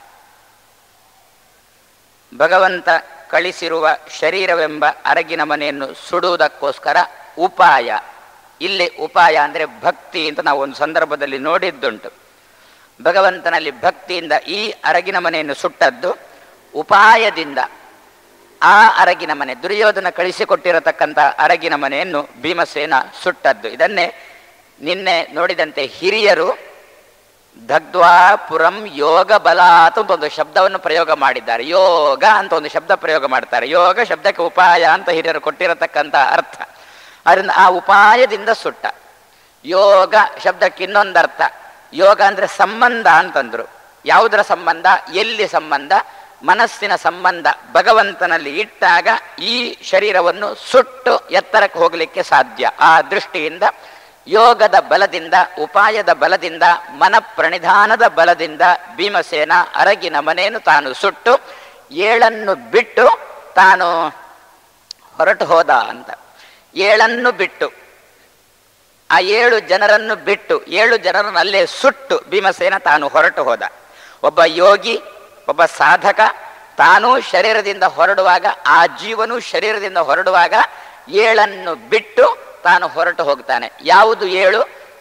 ಭಗವಂತ ಕಳಿಸಿರುವ ಶರೀರವೆಂಬ ಅರಗಿನ ಮನೆಯನ್ನು ಸುಡುವುದಕ್ಕೋಸ್ಕರ ಉಪಾಯ. ಇಲ್ಲಿ ಉಪಾಯ ಅಂದರೆ ಭಕ್ತಿ ಅಂತ ನಾವು ಒಂದು ಸಂದರ್ಭದಲ್ಲಿ ನೋಡಿದ್ದುಂಟು. ಭಗವಂತನಲ್ಲಿ ಭಕ್ತಿಯಿಂದ ಈ ಅರಗಿನ ಮನೆಯನ್ನು ಸುಟ್ಟದ್ದು, ಉಪಾಯದಿಂದ ಆ ಅರಗಿನ ಮನೆ, ದುರ್ಯೋಧನ ಕಳಿಸಿಕೊಟ್ಟಿರತಕ್ಕಂಥ ಅರಗಿನ ಮನೆಯನ್ನು ಭೀಮಸೇನ ಸುಟ್ಟದ್ದು. ಇದನ್ನೇ ನಿನ್ನೆ ನೋಡಿದಂತೆ ಹಿರಿಯರು ದಗ್ಧ್ವಾಪುರಂ ಯೋಗ ಬಲಾತ್ ಅಂತ ಒಂದು ಶಬ್ದವನ್ನು ಪ್ರಯೋಗ ಮಾಡಿದ್ದಾರೆ. ಯೋಗ ಅಂತ ಒಂದು ಶಬ್ದ ಪ್ರಯೋಗ ಮಾಡ್ತಾರೆ. ಯೋಗ ಶಬ್ದಕ್ಕೆ ಉಪಾಯ ಅಂತ ಹಿರಿಯರು ಕೊಟ್ಟಿರತಕ್ಕಂಥ ಅರ್ಥ. ಅದರಿಂದ ಆ ಉಪಾಯದಿಂದ ಸುಟ್ಟ. ಯೋಗ ಶಬ್ದಕ್ಕೆ ಇನ್ನೊಂದರ್ಥ, ಯೋಗ ಅಂದರೆ ಸಂಬಂಧ ಅಂತಂದ್ರು. ಯಾವುದರ ಸಂಬಂಧ? ಎಲ್ಲಿ ಸಂಬಂಧ? ಮನಸ್ಸಿನ ಸಂಬಂಧ. ಭಗವಂತನಲ್ಲಿ ಇಟ್ಟಾಗ ಈ ಶರೀರವನ್ನು ಸುಟ್ಟು ಎತ್ತರಕ್ಕೆ ಹೋಗಲಿಕ್ಕೆ ಸಾಧ್ಯ. ಆ ದೃಷ್ಟಿಯಿಂದ ಯೋಗದ ಬಲದಿಂದ, ಉಪಾಯದ ಬಲದಿಂದ, ಮನಪ್ರಣಿಧಾನದ ಬಲದಿಂದ ಭೀಮಸೇನ ಅರಗಿನ ಮನೆಯನ್ನು ತಾನು ಸುಟ್ಟು 7 ಬಿಟ್ಟು ತಾನು ಹೊರಟು ಹೋದ ಅಂತ. 7 ಬಿಟ್ಟು, ಆ 7 ಜನರನ್ನು ಬಿಟ್ಟು, 7 ಜನರನ್ನು ಅಲ್ಲೇ ಸುಟ್ಟು ಭೀಮಸೇನ ತಾನು ಹೊರಟು ಹೋದ. ಒಬ್ಬ ಯೋಗಿ, ಒಬ್ಬ ಸಾಧಕ ತಾನೂ ಶರೀರದಿಂದ ಹೊರಡುವಾಗ, ಆ ಜೀವನು ಶರೀರದಿಂದ ಹೊರಡುವಾಗ 7 ಬಿಟ್ಟು ತಾನು ಹೊರಟು ಹೋಗ್ತಾನೆ. ಯಾವುದು 7?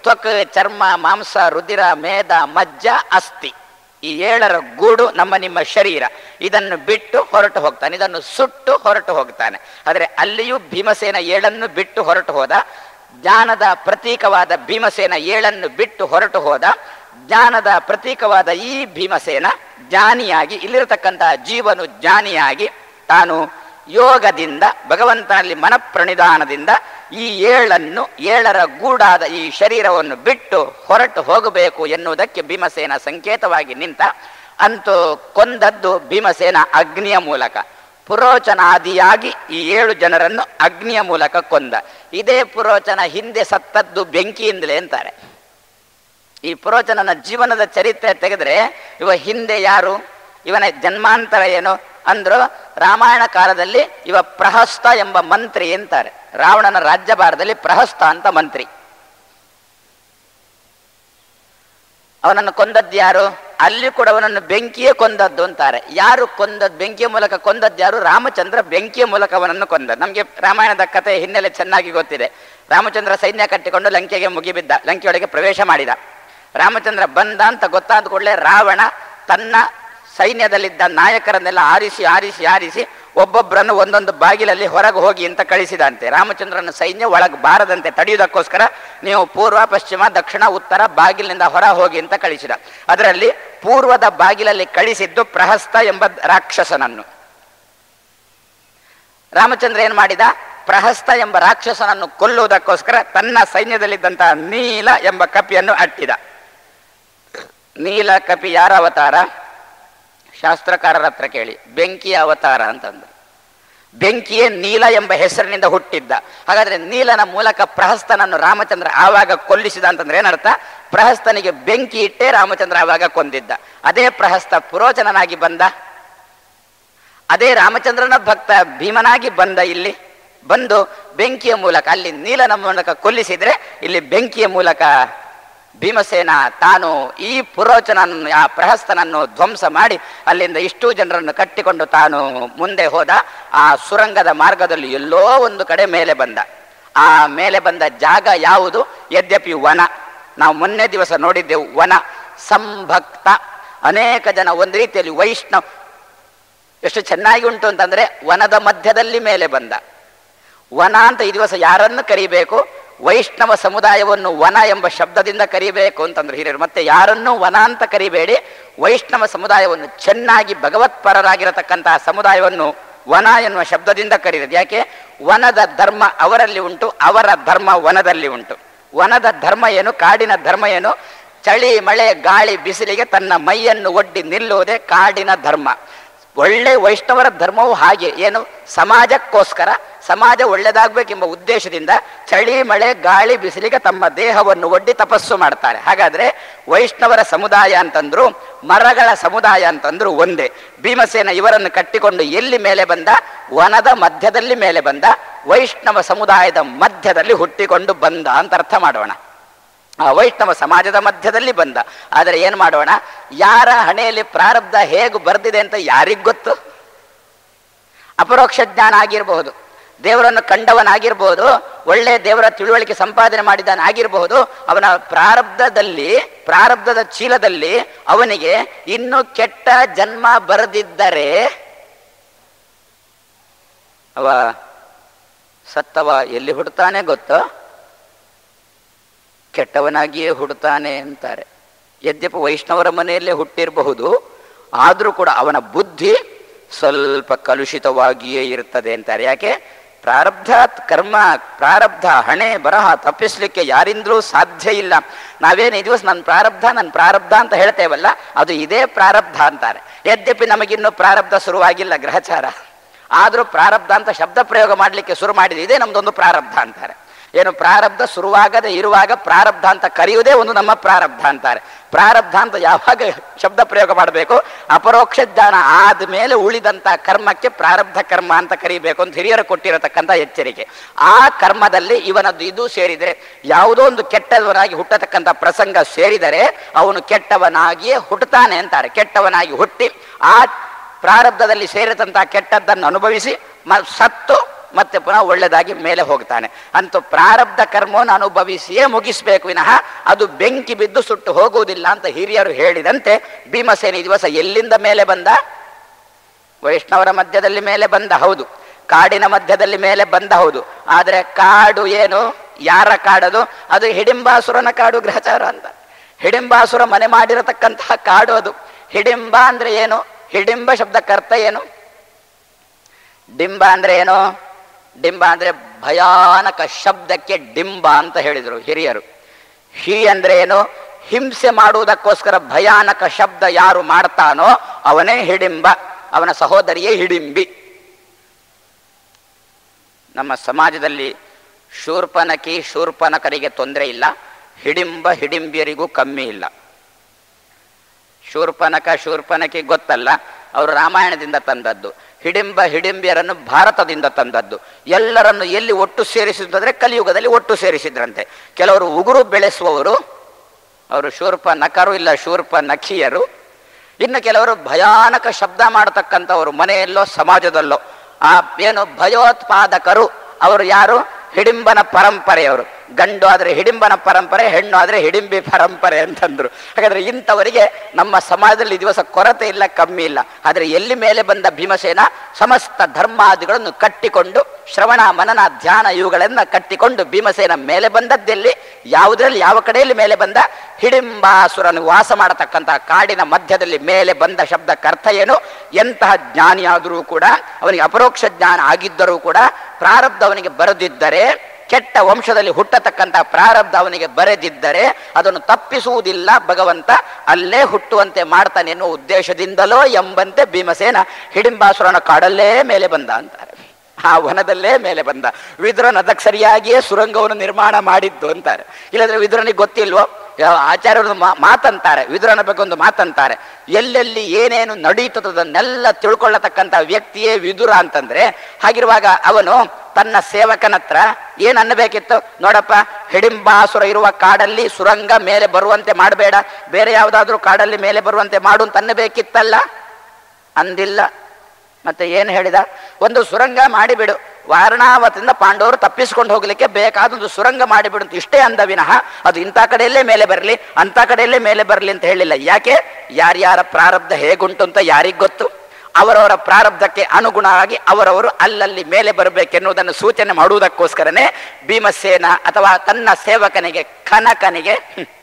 ತ್ವಕ್, ಚರ್ಮ, ಮಾಂಸ, ರುಧಿರ, ಮೇದ, ಮಜ್ಜ, ಅಸ್ಥಿ, ಈ 7ರ ಗೂಡು ನಮ್ಮ ನಿಮ್ಮ ಶರೀರ. ಇದನ್ನು ಬಿಟ್ಟು ಹೊರಟು ಹೋಗ್ತಾನೆ, ಇದನ್ನು ಸುಟ್ಟು ಹೊರಟು ಹೋಗ್ತಾನೆ. ಆದರೆ ಅಲ್ಲಿಯೂ ಭೀಮಸೇನ 7ನ್ನು ಬಿಟ್ಟು ಹೊರಟು ಹೋದ. ಜ್ಞಾನದ ಪ್ರತೀಕವಾದ ಭೀಮಸೇನ 7ನ್ನು ಬಿಟ್ಟು ಹೊರಟು ಹೋದ. ಜ್ಞಾನದ ಪ್ರತೀಕವಾದ ಈ ಭೀಮಸೇನ ಜ್ಞಾನಿಯಾಗಿ, ಇಲ್ಲಿರತಕ್ಕಂತಹ ಜೀವನು ಜ್ಞಾನಿಯಾಗಿ ತಾನು ಯೋಗದಿಂದ ಭಗವಂತನಲ್ಲಿ ಮನಪ್ರಣಿಧಾನದಿಂದ ಈ 7ರ ಗೂಡಾದ ಈ ಶರೀರವನ್ನು ಬಿಟ್ಟು ಹೊರಟು ಹೋಗಬೇಕು ಎನ್ನುವುದಕ್ಕೆ ಭೀಮಸೇನ ಸಂಕೇತವಾಗಿ ನಿಂತ. ಅಂತೂ ಕೊಂದದ್ದು ಭೀಮಸೇನ ಅಗ್ನಿಯ ಮೂಲಕ. ಪುರೋಚನಾದಿಯಾಗಿ ಈ 7 ಜನರನ್ನು ಅಗ್ನಿಯ ಮೂಲಕ ಕೊಂದ. ಇದೇ ಪುರೋಚನ ಹಿಂದೆ ಸತ್ತದ್ದು ಬೆಂಕಿಯಿಂದಲೇ ಅಂತಾರೆ. ಈ ಪುರೋಚನನ ಜೀವನದ ಚರಿತ್ರೆ ತೆಗೆದ್ರೆ ಇವ ಹಿಂದೆ ಯಾರು, ಇವನ ಜನ್ಮಾಂತರ ಏನು ಅಂದ್ರು ರಾಮಾಯಣ ಕಾಲದಲ್ಲಿ ಇವ ಪ್ರಹಸ್ತ ಎಂಬ ಮಂತ್ರಿ ಅಂತಾರೆ. ರಾವಣನ ರಾಜ್ಯಭಾರದಲ್ಲಿ ಪ್ರಹಸ್ತ ಅಂತ ಮಂತ್ರಿ. ಅವನನ್ನು ಕೊಂದದ್ದು ಯಾರು? ಅಲ್ಲಿ ಕೂಡ ಅವನನ್ನು ಬೆಂಕಿಯೇ ಕೊಂದದ್ದು ಅಂತಾರೆ. ಯಾರು ಕೊಂದದ್ದು? ಬೆಂಕಿಯ ಮೂಲಕ ಕೊಂದದ್ದು ಯಾರು? ರಾಮಚಂದ್ರ ಬೆಂಕಿಯ ಮೂಲಕ ಅವನನ್ನು ಕೊಂದದ್ದು. ನಮಗೆ ರಾಮಾಯಣದ ಕಥೆ ಹಿನ್ನೆಲೆ ಚೆನ್ನಾಗಿ ಗೊತ್ತಿದೆ. ರಾಮಚಂದ್ರ ಸೈನ್ಯ ಕಟ್ಟಿಕೊಂಡು ಲಂಕೆಗೆ ಮುಗಿಬಿದ್ದ, ಲಂಕೆಯೊಳಗೆ ಪ್ರವೇಶ ಮಾಡಿದ. ರಾಮಚಂದ್ರ ಬಂದ ಅಂತ ಗೊತ್ತಾದ ಕೂಡಲೇ ರಾವಣ ತನ್ನ ಸೈನ್ಯದಲ್ಲಿದ್ದ ನಾಯಕರನ್ನೆಲ್ಲ ಆರಿಸಿ ಒಬ್ಬೊಬ್ಬರನ್ನು ಒಂದೊಂದು ಬಾಗಿಲಲ್ಲಿ ಹೊರಗೆ ಹೋಗಿ ಅಂತ ಕಳಿಸಿದಂತೆ. ರಾಮಚಂದ್ರನ ಸೈನ್ಯ ಒಳಗೆ ಬಾರದಂತೆ ತಡೆಯುವುದಕ್ಕೋಸ್ಕರ ನೀವು ಪೂರ್ವ, ಪಶ್ಚಿಮ, ದಕ್ಷಿಣ, ಉತ್ತರ ಬಾಗಿಲಿನಿಂದ ಹೊರ ಹೋಗಿ ಅಂತ ಕಳಿಸಿದ. ಅದರಲ್ಲಿ ಪೂರ್ವದ ಬಾಗಿಲಲ್ಲಿ ಕಳಿಸಿದ್ದು ಪ್ರಹಸ್ತ ಎಂಬ ರಾಕ್ಷಸನನ್ನು. ರಾಮಚಂದ್ರ ಏನ್ ಮಾಡಿದ? ಪ್ರಹಸ್ತ ಎಂಬ ರಾಕ್ಷಸನನ್ನು ಕೊಲ್ಲುವುದಕ್ಕೋಸ್ಕರ ತನ್ನ ಸೈನ್ಯದಲ್ಲಿದ್ದಂತಹ ನೀಲ ಎಂಬ ಕಪಿಯನ್ನು ಅಟ್ಟಿದ. ನೀಲ ಕಪಿ ಯಾರ ಅವತಾರ? ಶಾಸ್ತ್ರಕಾರರ ಹತ್ರ ಕೇಳಿ. ಬೆಂಕಿಯ ಅವತಾರ ಅಂತಂದ್ರು. ಬೆಂಕಿಯೇ ನೀಲ ಎಂಬ ಹೆಸರಿನಿಂದ ಹುಟ್ಟಿದ್ದ. ಹಾಗಾದ್ರೆ ನೀಲನ ಮೂಲಕ ಪ್ರಹಸ್ತನನ್ನು ರಾಮಚಂದ್ರ ಆವಾಗ ಕೊಲ್ಲಿಸಿದ ಅಂತಂದ್ರೆ ಏನರ್ಥ? ಪ್ರಹಸ್ತನಿಗೆ ಬೆಂಕಿ ಇಟ್ಟೇ ರಾಮಚಂದ್ರ ಆವಾಗ ಕೊಂದಿದ್ದ. ಅದೇ ಪ್ರಹಸ್ತ ಪುರೋಚನನಾಗಿ ಬಂದ. ಅದೇ ರಾಮಚಂದ್ರನ ಭಕ್ತ ಭೀಮನಾಗಿ ಬಂದ. ಇಲ್ಲಿ ಬಂದು ಬೆಂಕಿಯ ಮೂಲಕ, ಅಲ್ಲಿ ನೀಲನ ಮೂಲಕ ಕೊಲ್ಲಿಸಿದ್ರೆ ಇಲ್ಲಿ ಬೆಂಕಿಯ ಮೂಲಕ ಭೀಮಸೇನ ತಾನು ಈ ಪುರೋಚನನ್ನು, ಆ ಪ್ರಹಸ್ತನನ್ನು ಧ್ವಂಸ ಮಾಡಿ ಅಲ್ಲಿಂದ ಇಷ್ಟೂ ಜನರನ್ನು ಕಟ್ಟಿಕೊಂಡು ತಾನು ಮುಂದೆ ಹೋದ. ಆ ಸುರಂಗದ ಮಾರ್ಗದಲ್ಲಿ ಎಲ್ಲೋ ಒಂದು ಕಡೆ ಮೇಲೆ ಬಂದ. ಆ ಮೇಲೆ ಬಂದ ಜಾಗ ಯಾವುದು? ಯದ್ಯಪಿ ವನ. ನಾವು ಮೊನ್ನೆ ದಿವಸ ನೋಡಿದ್ದೆವು ವನ. ಸಂಭಕ್ತ, ಅನೇಕ ಜನ ಒಂದು ರೀತಿಯಲ್ಲಿ ವೈಷ್ಣವ. ಎಷ್ಟು ಚೆನ್ನಾಗಿ ಉಂಟು ಅಂತಂದ್ರೆ ವನದ ಮಧ್ಯದಲ್ಲಿ ಮೇಲೆ ಬಂದ. ವನ ಅಂತ ಈ ದಿವಸ ಯಾರನ್ನು ಕರಿಬೇಕು? ವೈಷ್ಣವ ಸಮುದಾಯವನ್ನು ವನ ಎಂಬ ಶಬ್ದದಿಂದ ಕರಿಬೇಕು ಅಂತಂದ್ರೆ ಹಿರಿಯರು. ಮತ್ತೆ ಯಾರನ್ನೂ ವನ ಅಂತ ಕರಿಬೇಡಿ, ವೈಷ್ಣವ ಸಮುದಾಯವನ್ನು, ಚೆನ್ನಾಗಿ ಭಗವತ್ಪರರಾಗಿರತಕ್ಕಂತಹ ಸಮುದಾಯವನ್ನು ವನ ಎನ್ನುವ ಶಬ್ದದಿಂದ ಕರೀರಿದೆ. ಯಾಕೆ? ವನದ ಧರ್ಮ ಅವರಲ್ಲಿ ಉಂಟು, ಅವರ ಧರ್ಮ ವನದಲ್ಲಿ ಉಂಟು. ವನದ ಧರ್ಮ ಏನು? ಕಾಡಿನ ಧರ್ಮ ಏನು? ಚಳಿ, ಮಳೆ, ಗಾಳಿ, ಬಿಸಿಲಿಗೆ ತನ್ನ ಮೈಯನ್ನು ಒಡ್ಡಿ ನಿಲ್ಲುವುದೇ ಕಾಡಿನ ಧರ್ಮ. ಒಳ್ಳೆ ವೈಷ್ಣವರ ಧರ್ಮವು ಹಾಗೆ. ಏನು? ಸಮಾಜಕ್ಕೋಸ್ಕರ, ಸಮಾಜ ಒಳ್ಳೆದಾಗಬೇಕೆಂಬ ಉದ್ದೇಶದಿಂದ ಚಳಿ, ಮಳೆ, ಗಾಳಿ, ಬಿಸಿಲಿಗೆ ತಮ್ಮ ದೇಹವನ್ನು ಒಡ್ಡಿ ತಪಸ್ಸು ಮಾಡ್ತಾರೆ. ಹಾಗಾದ್ರೆ ವೈಷ್ಣವರ ಸಮುದಾಯ ಅಂತಂದ್ರು, ಮರಗಳ ಸಮುದಾಯ ಅಂತಂದ್ರು ಒಂದೇ. ಭೀಮಸೇನ ಇವರನ್ನು ಕಟ್ಟಿಕೊಂಡು ಎಲ್ಲಿ ಮೇಲೆ ಬಂದ? ವನದ ಮಧ್ಯದಲ್ಲಿ ಮೇಲೆ ಬಂದ. ವೈಷ್ಣವ ಸಮುದಾಯದ ಮಧ್ಯದಲ್ಲಿ ಹುಟ್ಟಿಕೊಂಡು ಬಂದ ಅಂತ ಅರ್ಥ ಮಾಡೋಣ. ಆ ವೈಷ್ಣವ ಸಮಾಜದ ಮಧ್ಯದಲ್ಲಿ ಬಂದ. ಆದರೆ ಏನು ಮಾಡೋಣ? ಯಾರ ಹಣೆಯಲ್ಲಿ ಪ್ರಾರಬ್ಧ ಹೇಗೆ ಬರ್ದಿದೆ ಅಂತ ಯಾರಿಗ್ ಗೊತ್ತು? ಅಪರೋಕ್ಷ ಜ್ಞಾನ ಆಗಿರಬಹುದು, ದೇವರನ್ನು ಕಂಡವನಾಗಿರ್ಬೋದು, ಒಳ್ಳೆ ದೇವರ ತಿಳುವಳಿಕೆ ಸಂಪಾದನೆ ಮಾಡಿದನಾಗಿರಬಹುದು. ಅವನ ಪ್ರಾರಬ್ಧದ ಚೀಲದಲ್ಲಿ ಅವನಿಗೆ ಇನ್ನು ಕೆಟ್ಟ ಜನ್ಮ ಬರೆದಿದ್ದರೆ ಅವ ಸತ್ತವ ಎಲ್ಲಿ ಹುಡ್ತಾನೆ ಗೊತ್ತೋ? ಕೆಟ್ಟವನಾಗಿಯೇ ಹುಡ್ತಾನೆ ಅಂತಾರೆ. ಯದ್ಯಪ ವೈಷ್ಣವರ ಮನೆಯಲ್ಲೇ ಹುಟ್ಟಿರಬಹುದು, ಆದರೂ ಕೂಡ ಅವನ ಬುದ್ಧಿ ಸ್ವಲ್ಪ ಕಲುಷಿತವಾಗಿಯೇ ಇರ್ತದೆ ಅಂತಾರೆ. ಯಾಕೆ? ಪ್ರಾರಬ್ಧ ಕರ್ಮ, ಪ್ರಾರಬ್ಧ ಹಣೆ ಬರಹ ತಪ್ಪಿಸ್ಲಿಕ್ಕೆ ಯಾರಿಂದಲೂ ಸಾಧ್ಯ ಇಲ್ಲ. ನಾವೇನು ಈ ದಿವಸ ನನ್ನ ಪ್ರಾರಬ್ಧ ಅಂತ ಹೇಳ್ತೇವಲ್ಲ, ಅದು ಇದೇ ಪ್ರಾರಬ್ಧ ಅಂತಾರೆ. ಯದ್ಯಪಿ ನಮಗಿನ್ನೂ ಪ್ರಾರಬ್ಧ ಶುರುವಾಗಿಲ್ಲ, ಗ್ರಹಚಾರ. ಆದರೂ ಪ್ರಾರಬ್ಧ ಅಂತ ಶಬ್ದ ಪ್ರಯೋಗ ಮಾಡಲಿಕ್ಕೆ ಶುರು ಮಾಡಿದೆ, ಇದೇ ನಮ್ದೊಂದು ಪ್ರಾರಬ್ಧ ಅಂತಾರೆ. ಏನು? ಪ್ರಾರಬ್ಧ ಶುರುವಾಗದೆ ಇರುವಾಗ ಪ್ರಾರಬ್ಧ ಅಂತ ಕರೆಯುವುದೇ ಒಂದು ನಮ್ಮ ಪ್ರಾರಬ್ಧ ಅಂತಾರೆ. ಪ್ರಾರಬ್ಧ ಅಂತ ಯಾವಾಗ ಶಬ್ದ ಪ್ರಯೋಗ ಮಾಡಬೇಕು? ಅಪರೋಕ್ಷ ಜ್ಞಾನ ಆದ್ಮೇಲೆ ಉಳಿದಂತ ಕರ್ಮಕ್ಕೆ ಪ್ರಾರಬ್ಧ ಕರ್ಮ ಅಂತ ಕರಿಬೇಕು ಅಂತ ಹಿರಿಯರು ಕೊಟ್ಟಿರತಕ್ಕಂಥ ಎಚ್ಚರಿಕೆ. ಆ ಕರ್ಮದಲ್ಲಿ ಇವನದ್ದು ಇದು ಸೇರಿದರೆ, ಯಾವುದೋ ಒಂದು ಕೆಟ್ಟವನಾಗಿ ಹುಟ್ಟತಕ್ಕಂಥ ಪ್ರಸಂಗ ಸೇರಿದರೆ ಅವನು ಕೆಟ್ಟವನಾಗಿಯೇ ಹುಟ್ಟುತ್ತಾನೆ ಅಂತಾರೆ. ಕೆಟ್ಟವನಾಗಿ ಹುಟ್ಟಿ ಆ ಪ್ರಾರಬ್ಧದಲ್ಲಿ ಸೇರಿದಂತಹ ಕೆಟ್ಟದ್ದನ್ನು ಅನುಭವಿಸಿ ಸತ್ತು ಮತ್ತೆ ಪುನಃ ಒಳ್ಳೆದಾಗಿ ಮೇಲೆ ಹೋಗ್ತಾನೆ. ಅಂತೂ ಪ್ರಾರಬ್ಧ ಕರ್ಮವನ್ನು ಅನುಭವಿಸಿಯೇ ಮುಗಿಸ್ಬೇಕು ವಿನಃ ಅದು ಬೆಂಕಿ ಬಿದ್ದು ಸುಟ್ಟು ಹೋಗುವುದಿಲ್ಲ ಅಂತ ಹಿರಿಯರು ಹೇಳಿದಂತೆ ಭೀಮಸೇನ ಈ ದಿವಸ ಎಲ್ಲಿಂದ ಮೇಲೆ ಬಂದ? ವೈಷ್ಣವರ ಮಧ್ಯದಲ್ಲಿ ಮೇಲೆ ಬಂದ, ಹೌದು. ಕಾಡಿನ ಮಧ್ಯದಲ್ಲಿ ಮೇಲೆ ಬಂದ, ಹೌದು. ಆದರೆ ಕಾಡು ಏನು? ಯಾರ ಕಾಡದು? ಅದು ಹಿಡಿಂಬಾಸುರನ ಕಾಡು. ಗ್ರಹಚಾರ ಅಂತ ಹಿಡಿಂಬಾಸುರ ಮನೆ ಮಾಡಿರತಕ್ಕಂತಹ ಕಾಡು ಅದು. ಹಿಡಿಂಬ ಅಂದ್ರೆ ಏನು? ಹಿಡಿಂಬ ಶಬ್ದಕ್ಕರ್ಥ ಏನು? ಡಿಂಬ ಅಂದ್ರೆ ಏನು? ಡಿಂಬ ಅಂದ್ರೆ ಭಯಾನಕ ಶಬ್ದಕ್ಕೆ ಡಿಂಬ ಅಂತ ಹೇಳಿದರು ಹಿರಿಯರು. ಹಿ ಅಂದ್ರೆ ಏನು? ಹಿಂಸೆ ಮಾಡುವುದಕ್ಕೋಸ್ಕರ ಭಯಾನಕ ಶಬ್ದ ಯಾರು ಮಾಡ್ತಾನೋ ಅವನೇ ಹಿಡಿಂಬ, ಅವನ ಸಹೋದರಿಯೇ ಹಿಡಿಂಬಿ. ನಮ್ಮ ಸಮಾಜದಲ್ಲಿ ಶೂರ್ಪನಕರಿಗೆ ತೊಂದರೆ ಇಲ್ಲ, ಹಿಡಿಂಬ ಹಿಡಿಂಬಿಯರಿಗೂ ಕಮ್ಮಿ ಇಲ್ಲ. ಶೂರ್ಪನಕಿ ಗೊತ್ತಲ್ಲ, ಅವರು ರಾಮಾಯಣದಿಂದ ತಂದದ್ದು. ಹಿಡಿಂಬ ಹಿಡಿಂಬಿಯರನ್ನು ಭಾರತದಿಂದ ತಂದದ್ದು. ಎಲ್ಲರನ್ನು ಎಲ್ಲಿ ಒಟ್ಟು ಸೇರಿಸಿದ್ರೆ ಕಲಿಯುಗದಲ್ಲಿ ಒಟ್ಟು ಸೇರಿಸಿದ್ರಂತೆ. ಕೆಲವರು ಉಗುರು ಬೆಳೆಸುವವರು, ಅವರು ಶೂರ್ಪನಕರು ಇಲ್ಲ ಶೂರ್ಪನಖಿಯರು. ಇನ್ನು ಕೆಲವರು ಭಯಾನಕ ಶಬ್ದ ಮಾಡತಕ್ಕಂಥವರು, ಮನೆಯಲ್ಲೋ ಸಮಾಜದಲ್ಲೋ ಆ ಏನು ಭಯೋತ್ಪಾದಕರು. ಅವರು ಯಾರು? ಹಿಡಿಂಬನ ಪರಂಪರೆಯವರು. ಗಂಡು ಆದರೆ ಹಿಡಿಂಬನ ಪರಂಪರೆ, ಹೆಣ್ಣು ಆದರೆ ಹಿಡಿಂಬಿ ಪರಂಪರೆ ಅಂತಂದ್ರು. ಹಾಗಾದ್ರೆ ಇಂಥವರಿಗೆ ನಮ್ಮ ಸಮಾಜದಲ್ಲಿ ದಿವಸ ಕೊರತೆ ಇಲ್ಲ, ಕಮ್ಮಿ ಇಲ್ಲ. ಆದರೆ ಎಲ್ಲಿ ಮೇಲೆ ಬಂದ ಭೀಮಸೇನ? ಸಮಸ್ತ ಧರ್ಮಾದಿಗಳನ್ನು ಕಟ್ಟಿಕೊಂಡು, ಶ್ರವಣ ಮನನ ಧ್ಯಾನ ಇವುಗಳನ್ನ ಕಟ್ಟಿಕೊಂಡು ಭೀಮಸೇನ ಮೇಲೆ ಬಂದದ್ದೆಲ್ಲಿ? ಯಾವುದರಲ್ಲಿ, ಯಾವ ಕಡೆಯಲ್ಲಿ ಮೇಲೆ ಬಂದ? ಹಿಡಿಂಬಾಸುರನು ವಾಸ ಮಾಡತಕ್ಕಂತಹ ಕಾಡಿನ ಮಧ್ಯದಲ್ಲಿ ಮೇಲೆ ಬಂದ ಶಬ್ದಕ್ಕೆ ಅರ್ಥ ಏನು? ಎಂತಹ ಜ್ಞಾನಿಯಾದರೂ ಕೂಡ, ಅವನಿಗೆ ಅಪರೋಕ್ಷ ಜ್ಞಾನ ಆಗಿದ್ದರೂ ಕೂಡ ಪ್ರಾರಬ್ಧ ಅವನಿಗೆ ಬರೆದಿದ್ದರೆ, ಕೆಟ್ಟ ವಂಶದಲ್ಲಿ ಹುಟ್ಟತಕ್ಕಂತಹ ಪ್ರಾರಬ್ಧ ಅವನಿಗೆ ಬರೆದಿದ್ದರೆ ಅದನ್ನು ತಪ್ಪಿಸುವುದಿಲ್ಲ ಭಗವಂತ, ಅಲ್ಲೇ ಹುಟ್ಟುವಂತೆ ಮಾಡ್ತಾನೆ ಎನ್ನುವ ಉದ್ದೇಶದಿಂದಲೋ ಎಂಬಂತೆ ಭೀಮಸೇನ ಹಿಡಿಂಬಾಸುರನ ಕಾಡಲ್ಲೇ ಮೇಲೆ ಬಂದ ಅಂತಾರೆ. ಆ ವನದಲ್ಲೇ ಮೇಲೆ ಬಂದ. ವಿದುರನ ಅದಕ್ಕೆ ಸರಿಯಾಗಿಯೇ ಸುರಂಗವನ್ನು ನಿರ್ಮಾಣ ಮಾಡಿದ್ದು ಅಂತಾರೆ. ಇಲ್ಲಂದ್ರೆ ವಿದುರನಿಗೆ ಗೊತ್ತಿಲ್ವೋ? ಆಚಾರ್ಯರು ಮಾತಂತಾರೆ, ವಿದುರನ ಬಗ್ಗೆ ಒಂದು ಮಾತಂತಾರೆ. ಎಲ್ಲೆಲ್ಲಿ ಏನೇನು ನಡೀತದನ್ನೆಲ್ಲ ತಿಳ್ಕೊಳ್ಳತಕ್ಕಂಥ ವ್ಯಕ್ತಿಯೇ ವಿದುರ ಅಂತಂದ್ರೆ, ಹಾಗಿರುವಾಗ ಅವನು ತನ್ನ ಸೇವಕನ ಹತ್ರ ಏನ್ ಅನ್ನಬೇಕಿತ್ತು? ನೋಡಪ್ಪ, ಹಿಡಿಂಬಾಸುರ ಇರುವ ಕಾಡಲ್ಲಿ ಸುರಂಗ ಮೇಲೆ ಬರುವಂತೆ ಮಾಡಬೇಡ, ಬೇರೆ ಯಾವುದಾದ್ರೂ ಕಾಡಲ್ಲಿ ಮೇಲೆ ಬರುವಂತೆ ಮಾಡು ಅಂತ ಅನ್ನಬೇಕಿತ್ತಲ್ಲ. ಅಂದಿಲ್ಲ. ಮತ್ತೆ ಏನು ಹೇಳಿದ? ಒಂದು ಸುರಂಗ ಮಾಡಿಬಿಡು, ವಾರಣಾವತಿಯಿಂದ ಪಾಂಡವರು ತಪ್ಪಿಸ್ಕೊಂಡು ಹೋಗ್ಲಿಕ್ಕೆ ಬೇಕಾದೊಂದು ಸುರಂಗ ಮಾಡಿಬಿಡು ಅಂತ ಇಷ್ಟೇ ಅಂದ ವಿನಃ ಅದು ಇಂಥ ಕಡೆಯಲ್ಲೇ ಮೇಲೆ ಬರಲಿ, ಅಂಥ ಕಡೆಯಲ್ಲೇ ಮೇಲೆ ಬರಲಿ ಅಂತ ಹೇಳಿಲ್ಲ. ಯಾಕೆ? ಯಾರ್ಯಾರ ಪ್ರಾರಬ್ಧ ಹೇಗುಂಟು ಅಂತ ಯಾರಿಗ್ ಗೊತ್ತು? ಅವರವರ ಪ್ರಾರಬ್ಧಕ್ಕೆ ಅನುಗುಣವಾಗಿ ಅವರವರು ಅಲ್ಲಲ್ಲಿ ಮೇಲೆ ಬರಬೇಕೆನ್ನುವುದನ್ನು ಸೂಚನೆ ಮಾಡುವುದಕ್ಕೋಸ್ಕರನೇ ಭೀಮಸೇನ ಅಥವಾ ತನ್ನ ಸೇವಕನಿಗೆ ಕನಕನಿಗೆ,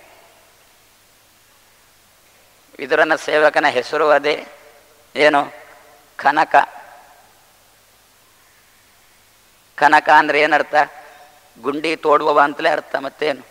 ವಿದುರನ ಸೇವಕನ ಹೆಸರು ಅದೇ, ಏನು? ಕನಕ. ಕನಕ ಅಂದ್ರೆ ಏನರ್ಥ? ಗುಂಡಿ ತೋಡುವವ ಅಂತಲೇ ಅರ್ಥ, ಮತ್ತೇನು?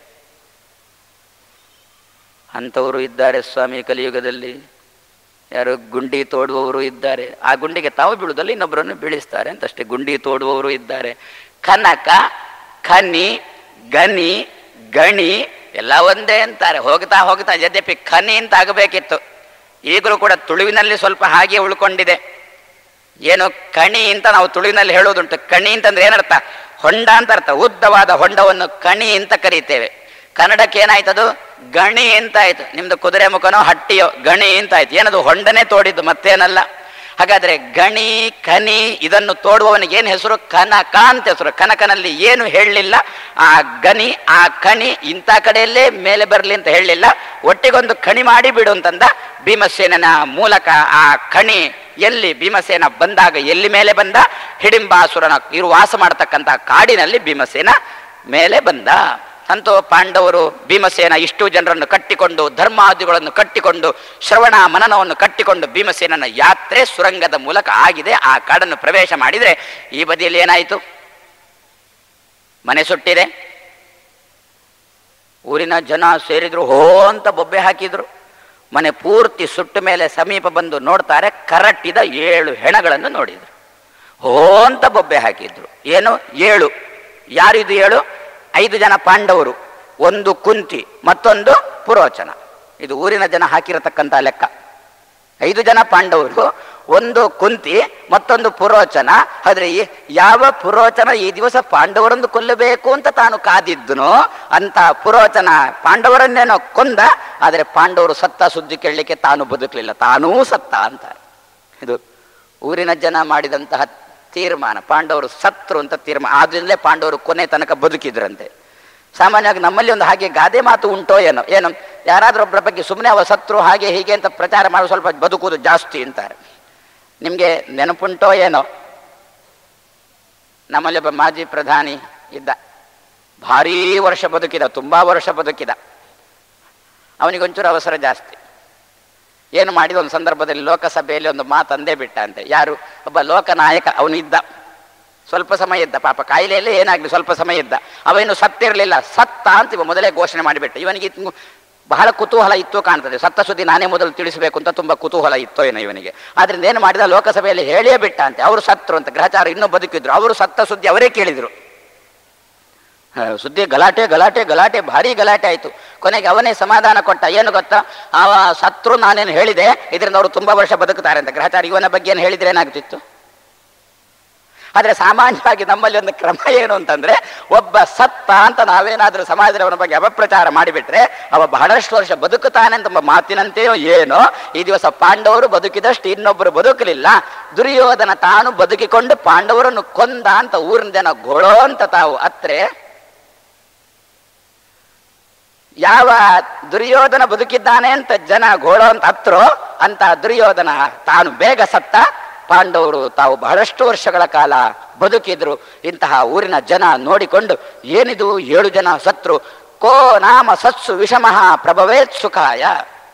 ಅಂಥವರು ಇದ್ದಾರೆ ಸ್ವಾಮಿ ಕಲಿಯುಗದಲ್ಲಿ. ಯಾರು? ಗುಂಡಿ ತೋಡುವವರು ಇದ್ದಾರೆ. ಆ ಗುಂಡಿಗೆ ತಾವು ಬೀಳುವುದಲ್ಲ, ಇನ್ನೊಬ್ಬರನ್ನು ಬೀಳಿಸ್ತಾರೆ ಅಂತಷ್ಟೇ. ಗುಂಡಿ ತೋಡುವವರು ಇದ್ದಾರೆ. ಕನಕ, ಖನಿ, ಗನಿ, ಗಣಿ ಎಲ್ಲ ಒಂದೇ ಅಂತಾರೆ. ಹೋಗ್ತಾ ಹೋಗ್ತಾ ಯದ್ಯಪಿ ಖನಿ ಅಂತ ಆಗಬೇಕಿತ್ತು, ಈಗಲೂ ಕೂಡ ತುಳುವಿನಲ್ಲಿ ಸ್ವಲ್ಪ ಹಾಗೆ ಉಳ್ಕೊಂಡಿದೆ. ಏನು ಕಣಿ ಅಂತ ನಾವು ತುಳುವಿನಲ್ಲಿ ಹೇಳೋದುಂಟು. ಕಣಿ ಅಂತಂದ್ರೆ ಏನರ್ಥ? ಹೊಂಡ ಅಂತ ಅರ್ಥ. ಉದ್ದವಾದ ಹೊಂಡವನ್ನು ಕಣಿ ಅಂತ ಕರೀತೇವೆ. ಕನ್ನಡಕ್ಕೆ ಏನಾಯ್ತದು? ಗಣಿ ಅಂತ ಆಯ್ತು. ನಿಮ್ದು ಕುದುರೆ ಮುಖನೋ ಹಟ್ಟಿಯೋ ಗಣಿ ಅಂತ ಆಯ್ತು. ಏನದು? ಹೊಂಡನೇ ತೋಡಿದ್ದು, ಮತ್ತೇನಲ್ಲ. ಹಾಗಾದ್ರೆ ಗಣಿ, ಖನಿ ಇದನ್ನು ತೋಡುವವನಿಗೆ ಏನು ಹೆಸರು? ಕನಕ ಅಂತ ಹೆಸರು. ಕನಕನಲ್ಲಿ ಏನು ಹೇಳಲಿಲ್ಲ. ಆ ಗಣಿ, ಆ ಖಣಿ ಇಂಥ ಕಡೆಯಲ್ಲೇ ಮೇಲೆ ಬರಲಿ ಅಂತ ಹೇಳಲಿಲ್ಲ. ಒಟ್ಟಿಗೊಂದು ಖಣಿ ಮಾಡಿ ಬಿಡು ಅಂತಂದ. ಭೀಮಸೇನನ ಮೂಲಕ ಆ ಖಣಿ ಎಲ್ಲಿ ಭೀಮಸೇನ ಬಂದಾಗ ಎಲ್ಲಿ ಮೇಲೆ ಬಂದ? ಹಿಡಿಂಬಾಸುರನ ವಾಸ ಮಾಡತಕ್ಕಂಥ ಕಾಡಿನಲ್ಲಿ ಭೀಮಸೇನ ಮೇಲೆ ಬಂದ. ಅಂತೂ ಪಾಂಡವರು ಭೀಮಸೇನ ಇಷ್ಟು ಜನರನ್ನು ಕಟ್ಟಿಕೊಂಡು, ಧರ್ಮಾದಿಗಳನ್ನು ಕಟ್ಟಿಕೊಂಡು, ಶ್ರವಣ ಮನನವನ್ನು ಕಟ್ಟಿಕೊಂಡು ಭೀಮಸೇನನ ಯಾತ್ರೆ ಸುರಂಗದ ಮೂಲಕ ಆಗಿದೆ. ಆ ಕಾಡನ್ನು ಪ್ರವೇಶ ಮಾಡಿದರೆ ಈ ಬದಿಯಲ್ಲಿ ಏನಾಯಿತು? ಮನೆ ಸುಟ್ಟಿದೆ. ಊರಿನ ಜನ ಸೇರಿದ್ರು, ಹೋ ಅಂತ ಬೊಬ್ಬೆ ಹಾಕಿದ್ರು. ಮನೆ ಪೂರ್ತಿ ಸುಟ್ಟ ಮೇಲೆ ಸಮೀಪ ಬಂದು ನೋಡ್ತಾರೆ, ಕರಟ್ಟಿದ 7 ಹೆಣಗಳನ್ನು ನೋಡಿದ್ರು. ಹೋ ಅಂತ ಬೊಬ್ಬೆ ಹಾಕಿದ್ರು. ಏನು? 7. ಯಾರಿದು 7? 5 ಜನ ಪಾಂಡವರು, 1 ಕುಂತಿ, ಮತ್ತೊಂದು ಪುರೋಚನ. ಇದು ಊರಿನ ಜನ ಹಾಕಿರತಕ್ಕಂಥ ಲೆಕ್ಕ. 5 ಜನ ಪಾಂಡವರು, 1 ಕುಂತಿ, ಮತ್ತೊಂದು ಪುರೋಚನ. ಆದ್ರೆ ಯಾವ ಪುರೋಚನ ಈ ದಿವಸ ಪಾಂಡವರನ್ನು ಕೊಲ್ಲಬೇಕು ಅಂತ ತಾನು ಕಾದಿದ್ದನೋ ಅಂತ ಪುರೋಚನ ಪಾಂಡವರನ್ನೇನೋ ಕೊಂದ. ಆದರೆ ಪಾಂಡವರು ಸತ್ತ ಸುದ್ದಿ ಕೇಳಲಿಕ್ಕೆ ತಾನು ಬದುಕಲಿಲ್ಲ, ತಾನೂ ಸತ್ತ ಅಂತಾರೆ. ಇದು ಊರಿನ ಜನ ಮಾಡಿದಂತಹ ತೀರ್ಮಾನ. ಪಾಂಡವರು ಸತ್ರು ಅಂತ ತೀರ್ಮಾನ. ಆದ್ರಿಂದಲೇ ಪಾಂಡವರು ಕೊನೆ ತನಕ ಬದುಕಿದ್ರಂತೆ. ಸಾಮಾನ್ಯವಾಗಿ ನಮ್ಮಲ್ಲಿ ಒಂದು ಹಾಗೆ ಗಾದೆ ಮಾತು ಉಂಟೋ ಏನೋ, ಯಾರಾದ್ರೂ ಒಬ್ಬರ ಬಗ್ಗೆ ಸುಮ್ಮನೆ ಅವ ಸತ್ರು ಹಾಗೆ ಹೀಗೆ ಅಂತ ಪ್ರಚಾರ ಮಾಡಿ ಸ್ವಲ್ಪ ಬದುಕುವುದು ಜಾಸ್ತಿ ಅಂತಾರೆ. ನಿಮಗೆ ನೆನಪುಂಟೋ ಏನೋ, ನಮ್ಮಲ್ಲಿ ಒಬ್ಬ ಮಾಜಿ ಪ್ರಧಾನಿ ಇದ್ದ, ಭಾರೀ ವರ್ಷ ಬದುಕಿದ, ತುಂಬಾ ವರ್ಷ ಬದುಕಿದ. ಅವನಿಗೊಂಚೂರು ಅವಸರ ಜಾಸ್ತಿ. ಏನು ಮಾಡಿದ ಒಂದು ಸಂದರ್ಭದಲ್ಲಿ ಲೋಕಸಭೆಯಲ್ಲಿ ಒಂದು ಮಾತು ಅಂದೇ ಬಿಟ್ಟ ಅಂತೆ. ಯಾರು? ಒಬ್ಬ ಲೋಕನಾಯಕ. ಅವನು ಇದ್ದ, ಸ್ವಲ್ಪ ಸಮಯ ಇದ್ದ, ಪಾಪ ಕಾಯಿಲೆಯಲ್ಲೇ ಏನಾಗ್ಲಿ ಸ್ವಲ್ಪ ಸಮಯ ಇದ್ದ. ಅವೇನು ಸತ್ತಿರಲಿಲ್ಲ, ಸತ್ತ ಅಂತ ಇವ ಮೊದಲೇ ಘೋಷಣೆ ಮಾಡಿಬಿಟ್ಟ. ಇವನಿಗೆ ಬಹಳ ಕುತೂಹಲ ಇತ್ತು ಕಾಣ್ತದೆ, ಸತ್ತ ಸುದ್ದಿ ನಾನೇ ಮೊದಲು ತಿಳಿಸಬೇಕು ಅಂತ ತುಂಬಾ ಕುತೂಹಲ ಇತ್ತೋ ಏನೋ ಇವನಿಗೆ. ಆದ್ರಿಂದ ಏನು ಮಾಡಿದ, ಲೋಕಸಭೆಯಲ್ಲಿ ಹೇಳಿಯೇ ಬಿಟ್ಟ ಅಂತೆ ಅವರು ಸತ್ರು ಅಂತ. ಗ್ರಹಚಾರ ಇನ್ನೂ ಬದುಕಿದ್ರು, ಅವರು ಸತ್ತ ಸುದ್ದಿ ಅವರೇ ಕೇಳಿದ್ರು. ಸುದ್ದಿ ಗಲಾಟೆ ಗಲಾಟೆ ಗಲಾಟೆ, ಭಾರಿ ಗಲಾಟೆ ಆಯ್ತು. ಕೊನೆಗೆ ಅವನೇ ಸಮಾಧಾನ ಕೊಟ್ಟ. ಏನು ಗೊತ್ತಾ, ಅವ ಸತ್ರು ನಾನೇನು ಹೇಳಿದೆ, ಇದರಿಂದ ಅವರು ತುಂಬಾ ವರ್ಷ ಬದುಕುತ್ತಾರೆ ಅಂತ. ಗ್ರಹಚಾರ ಇವನ ಬಗ್ಗೆ ಏನು ಹೇಳಿದ್ರೆ ಏನಾಗ್ತಿತ್ತು? ಆದ್ರೆ ಸಾಮಾನ್ಯವಾಗಿ ನಮ್ಮಲ್ಲಿ ಒಂದು ಕ್ರಮ ಏನು ಅಂತಂದ್ರೆ, ಒಬ್ಬ ಸತ್ತ ಅಂತ ನಾವೇನಾದ್ರೂ ಸಮಾಜದಲ್ಲಿ ಅವನ ಬಗ್ಗೆ ಅಪಪ್ರಚಾರ ಮಾಡಿಬಿಟ್ರೆ ಅವ ಬಹಳಷ್ಟು ವರ್ಷ ಬದುಕುತ್ತಾನೆ ಅಂತ ಮಾತಿನಂತೆಯೋ ಏನೋ, ಈ ದಿವಸ ಪಾಂಡವರು ಬದುಕಿದಷ್ಟು ಇನ್ನೊಬ್ಬರು ಬದುಕಲಿಲ್ಲ. ದುರ್ಯೋಧನ ತಾನು ಬದುಕಿಕೊಂಡು ಪಾಂಡವರನ್ನು ಕೊಂದ ಅಂತ ಊರಿನ ಜನ ಗೋಳೋ ಅಂತ ತಾವು ಅತ್ರೆ, ಯಾವ ದುರ್ಯೋಧನ ಬದುಕಿದ್ದಾನೆ ಅಂತ ಜನ ಗೋಳೋ ಅಂತ ಹತ್ರೋ ಅಂತ ದುರ್ಯೋಧನ ತಾನು ಬೇಗ ಸತ್ತ, ಪಾಂಡವರು ತಾವು ಬಹಳಷ್ಟು ವರ್ಷಗಳ ಕಾಲ ಬದುಕಿದ್ರು. ಇಂತಹ ಊರಿನ ಜನ ನೋಡಿಕೊಂಡು ಏನಿದು 7 ಜನ ಸತ್ರು, ಕೋ ನಾಮ ಸತ್ಸು ವಿಷಮಃ ಪ್ರಭವೇತ್ ಸುಖಾಯ.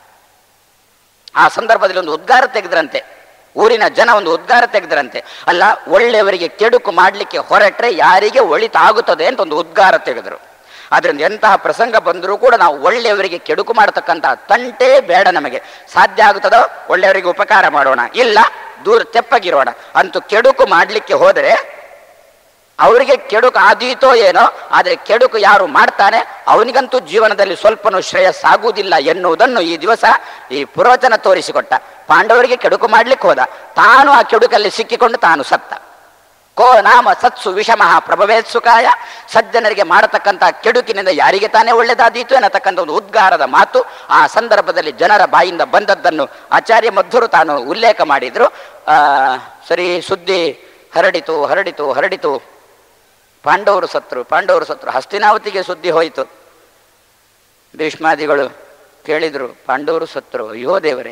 ಆ ಸಂದರ್ಭದಲ್ಲಿ ಒಂದು ಉದ್ಗಾರ ತೆಗೆದ್ರಂತೆ, ಊರಿನ ಜನ ಒಂದು ಉದ್ಗಾರ ತೆಗೆದ್ರಂತೆ. ಅಲ್ಲ, ಒಳ್ಳೆಯವರಿಗೆ ಕೆಡುಕು ಮಾಡಲಿಕ್ಕೆ ಹೊರಟ್ರೆ ಯಾರಿಗೆ ಒಳಿತಾಗುತ್ತದೆ ಅಂತ ಒಂದು ಉದ್ಗಾರ ತೆಗೆದ್ರು. ಆದ್ರಿಂದ ಎಂತಹ ಪ್ರಸಂಗ ಬಂದರೂ ಕೂಡ ನಾವು ಒಳ್ಳೆಯವರಿಗೆ ಕೆಡುಕು ಮಾಡತಕ್ಕಂತಹ ತಂಟೆ ಬೇಡ. ನಮಗೆ ಸಾಧ್ಯ ಆಗುತ್ತದೋ ಒಳ್ಳೆಯವರಿಗೆ ಉಪಕಾರ ಮಾಡೋಣ, ಇಲ್ಲ ದೂರ ತೆಪ್ಪಗಿರೋಣ. ಅಂತೂ ಕೆಡುಕು ಮಾಡಲಿಕ್ಕೆ ಹೋದರೆ ಅವರಿಗೆ ಕೆಡುಕು ಆದೀತೋ ಏನೋ, ಆದರೆ ಕೆಡುಕು ಯಾರು ಮಾಡ್ತಾನೆ ಅವನಿಗಂತೂ ಜೀವನದಲ್ಲಿ ಸ್ವಲ್ಪನೂ ಶ್ರೇಯಸ್ಸಾಗುವುದಿಲ್ಲ ಎನ್ನುವುದನ್ನು ಈ ದಿವಸ ಈ ಪುರೋಚನ ತೋರಿಸಿಕೊಟ್ಟ. ಪಾಂಡವರಿಗೆ ಕೆಡುಕು ಮಾಡ್ಲಿಕ್ಕೆ ಹೋದ, ತಾನು ಆ ಕೆಡುಕಲ್ಲಿ ಸಿಕ್ಕಿಕೊಂಡು ತಾನು ಸತ್ತ. ಕೋ ನಾಮ ಸತ್ಸು ವಿಷಮಃ ಪ್ರಭವೇತ್ ಸುಖಾಯ. ಸಜ್ಜನರಿಗೆ ಮಾಡತಕ್ಕಂಥ ಕೆಡುಕಿನಿಂದ ಯಾರಿಗೆ ತಾನೇ ಒಳ್ಳೆದಾದೀತು ಎನ್ನತಕ್ಕಂಥ ಒಂದು ಉದ್ಗಾರದ ಮಾತು ಆ ಸಂದರ್ಭದಲ್ಲಿ ಜನರ ಬಾಯಿಂದ ಬಂದದ್ದನ್ನು ಆಚಾರ್ಯ ಮಧ್ವರು ತಾನು ಉಲ್ಲೇಖ ಮಾಡಿದ್ರು. ಸರಿ, ಸುದ್ದಿ ಹರಡಿತು ಹರಡಿತು ಹರಡಿತು, ಪಾಂಡವರು ಸತ್ರು ಪಾಂಡವರು ಸತ್ರು. ಹಸ್ತಿನಾವತಿಗೆ ಸುದ್ದಿ ಹೋಯಿತು. ಭೀಷ್ಮಾದಿಗಳು ಕೇಳಿದ್ರು, ಪಾಂಡವರು ಸತ್ರು, ಅಯ್ಯೋ ದೇವರೇ.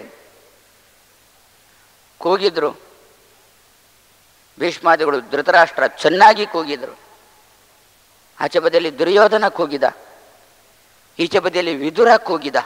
ಕೂಗಿದ್ರು ಭೀಷ್ಮಾದಿಗಳು. ಧೃತರಾಷ್ಟ್ರ ಚೆನ್ನಾಗಿ ಕೂಗಿದ್ರು. ಆಚೆ ಬದಿಯಲ್ಲಿ ದುರ್ಯೋಧನ ಕೂಗಿದ, ಈಚೆ ಬದಿಯಲ್ಲಿ ವಿದುರ ಕೂಗಿದ.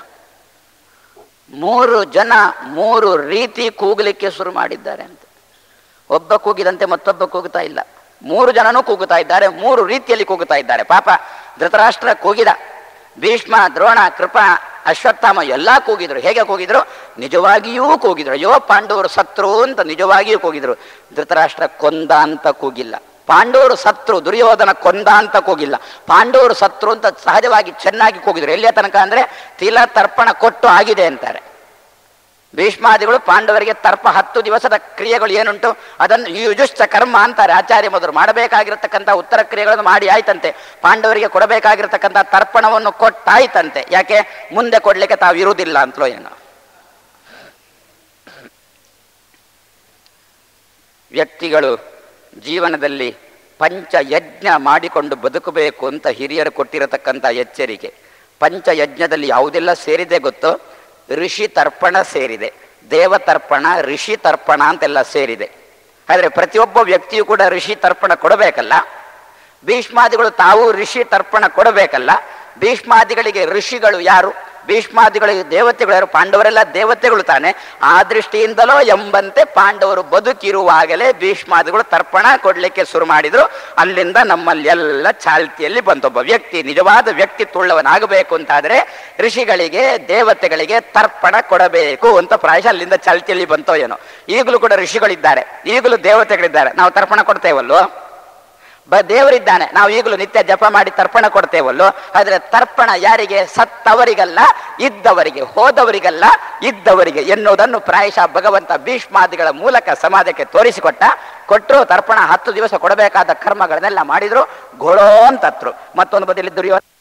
3 ಜನ 3 ರೀತಿ ಕೂಗಲಿಕ್ಕೆ ಶುರು ಮಾಡಿದ್ದಾರೆ ಅಂತ. ಒಬ್ಬ ಕೂಗಿದಂತೆ ಮತ್ತೊಬ್ಬ ಕೂಗುತ್ತಾ ಇಲ್ಲ, 3 ಜನನೂ ಕೂಗುತ್ತಾ ಇದ್ದಾರೆ, 3 ರೀತಿಯಲ್ಲಿ ಕೂಗುತ್ತಾ ಇದ್ದಾರೆ. ಪಾಪ ಧೃತರಾಷ್ಟ್ರ ಕೂಗಿದ, ಭೀಷ್ಮ, ದ್ರೋಣ, ಕೃಪಾ, ಅಶ್ವತ್ಥಾಮ ಎಲ್ಲ ಕೂಗಿದ್ರು. ಹೇಗೆ ಕೂಗಿದ್ರು? ನಿಜವಾಗಿಯೂ ಕೂಗಿದ್ರು. ಅಯ್ಯೋ ಪಾಂಡವರು ಸತ್ರು ಅಂತ ನಿಜವಾಗಿಯೂ ಕೂಗಿದ್ರು. ಧೃತರಾಷ್ಟ್ರ ಕೊಂದ ಅಂತ ಕೂಗಿಲ್ಲ. ಪಾಂಡವರು ಸತ್ರು, ದುರ್ಯೋಧನ ಕೊಂದ ಅಂತ ಕೂಗಿಲ್ಲ. ಪಾಂಡವರು ಸತ್ರು ಅಂತ ಸಹಜವಾಗಿ ಚೆನ್ನಾಗಿ ಕೂಗಿದ್ರು. ಎಲ್ಲಿಯ ತನಕ ಅಂದ್ರೆ ತಿಲ ತರ್ಪಣ ಕೊಟ್ಟು ಆಗಿದೆ ಅಂತಾರೆ. ಭೀಷ್ಮಾದಿಗಳು ಪಾಂಡವರಿಗೆ ತರ್ಪ 10 ದಿವಸದ ಕ್ರಿಯೆಗಳು ಏನುಂಟು ಅದನ್ನು ಯುಜುಶ್ಚ ಕರ್ಮ ಅಂತಾರೆ ಆಚಾರ್ಯ ಮೊದಲು. ಮಾಡಬೇಕಾಗಿರತಕ್ಕಂಥ ಉತ್ತರ ಕ್ರಿಯೆಗಳನ್ನು ಮಾಡಿ ಆಯ್ತಂತೆ. ಪಾಂಡವರಿಗೆ ಕೊಡಬೇಕಾಗಿರತಕ್ಕಂಥ ತರ್ಪಣವನ್ನು ಕೊಟ್ಟಾಯ್ತಂತೆ. ಯಾಕೆ? ಮುಂದೆ ಕೊಡ್ಲಿಕ್ಕೆ ತಾವು ಇರುವುದಿಲ್ಲ ಅಂತಲೋ ಏನೋ. ವ್ಯಕ್ತಿಗಳು ಜೀವನದಲ್ಲಿ ಪಂಚಯಜ್ಞ ಮಾಡಿಕೊಂಡು ಬದುಕಬೇಕು ಅಂತ ಹಿರಿಯರು ಕೊಟ್ಟಿರತಕ್ಕಂಥ ಎಚ್ಚರಿಕೆ. ಪಂಚಯಜ್ಞದಲ್ಲಿ ಯಾವುದೆಲ್ಲ ಸೇರಿದೆ ಗೊತ್ತೋ? ಋಷಿ ತರ್ಪಣ ಸೇರಿದೆ, ದೇವತರ್ಪಣ, ಋಷಿ ತರ್ಪಣ ಅಂತೆಲ್ಲ ಸೇರಿದೆ. ಆದರೆ ಪ್ರತಿಯೊಬ್ಬ ವ್ಯಕ್ತಿಯು ಕೂಡ ಋಷಿ ತರ್ಪಣ ಕೊಡಬೇಕಲ್ಲ. ಭೀಷ್ಮಾದಿಗಳು ತಾವು ಋಷಿ ತರ್ಪಣ ಕೊಡಬೇಕಲ್ಲ. ಭೀಷ್ಮಾದಿಗಳಿಗೆ ಋಷಿಗಳು ಯಾರು? ಭೀಷ್ಮಾದಿಗಳಿಗೆ ದೇವತೆಗಳು ಯಾರು? ಪಾಂಡವರೆಲ್ಲ ದೇವತೆಗಳು ತಾನೆ. ಆ ದೃಷ್ಟಿಯಿಂದಲೋ ಎಂಬಂತೆ ಪಾಂಡವರು ಬದುಕಿರುವಾಗಲೇ ಭೀಷ್ಮಾದಿಗಳು ತರ್ಪಣ ಕೊಡ್ಲಿಕ್ಕೆ ಶುರು ಮಾಡಿದ್ರು. ಅಲ್ಲಿಂದ ನಮ್ಮಲ್ಲಿ ಎಲ್ಲ ಚಾಲ್ತಿಯಲ್ಲಿ ಬಂತೊಬ್ಬ ವ್ಯಕ್ತಿ ನಿಜವಾದ ವ್ಯಕ್ತಿತ್ವಳ್ಳವನಾಗಬೇಕು ಅಂತಾದ್ರೆ ಋಷಿಗಳಿಗೆ ದೇವತೆಗಳಿಗೆ ತರ್ಪಣ ಕೊಡಬೇಕು ಅಂತ ಪ್ರಾಯಶಃ ಅಲ್ಲಿಂದ ಚಾಲ್ತಿಯಲ್ಲಿ ಬಂತೋ ಏನೋ. ಈಗಲೂ ಕೂಡ ಋಷಿಗಳಿದ್ದಾರೆ, ಈಗಲೂ ದೇವತೆಗಳಿದ್ದಾರೆ. ನಾವು ತರ್ಪಣ ಕೊಡ್ತೇವಲ್ವೋ? ದೇವರಿದ್ದಾನೆ, ನಾವು ಈಗಲೂ ನಿತ್ಯ ಜಪ ಮಾಡಿ ತರ್ಪಣ ಕೊಡ್ತೇವಲ್ಲೋ. ಆದ್ರೆ ತರ್ಪಣ ಯಾರಿಗೆ? ಸತ್ತವರಿಗಲ್ಲ, ಇದ್ದವರಿಗೆ. ಹೋದವರಿಗಲ್ಲ, ಇದ್ದವರಿಗೆ ಎನ್ನುವುದನ್ನು ಪ್ರಾಯಶಃ ಭಗವಂತ ಭೀಷ್ಮಾದಿಗಳ ಮೂಲಕ ಸಮಾಜಕ್ಕೆ ಕೊಟ್ಟರು. ತರ್ಪಣ 10 ದಿವಸ ಕೊಡಬೇಕಾದ ಕರ್ಮಗಳನ್ನೆಲ್ಲ ಮಾಡಿದ್ರು. ಘೋಳೋ ಅಂತತ್ರು. ಮತ್ತೊಂದು ಬದಿಯಲ್ಲಿ ದುರ್ಯೋಧನ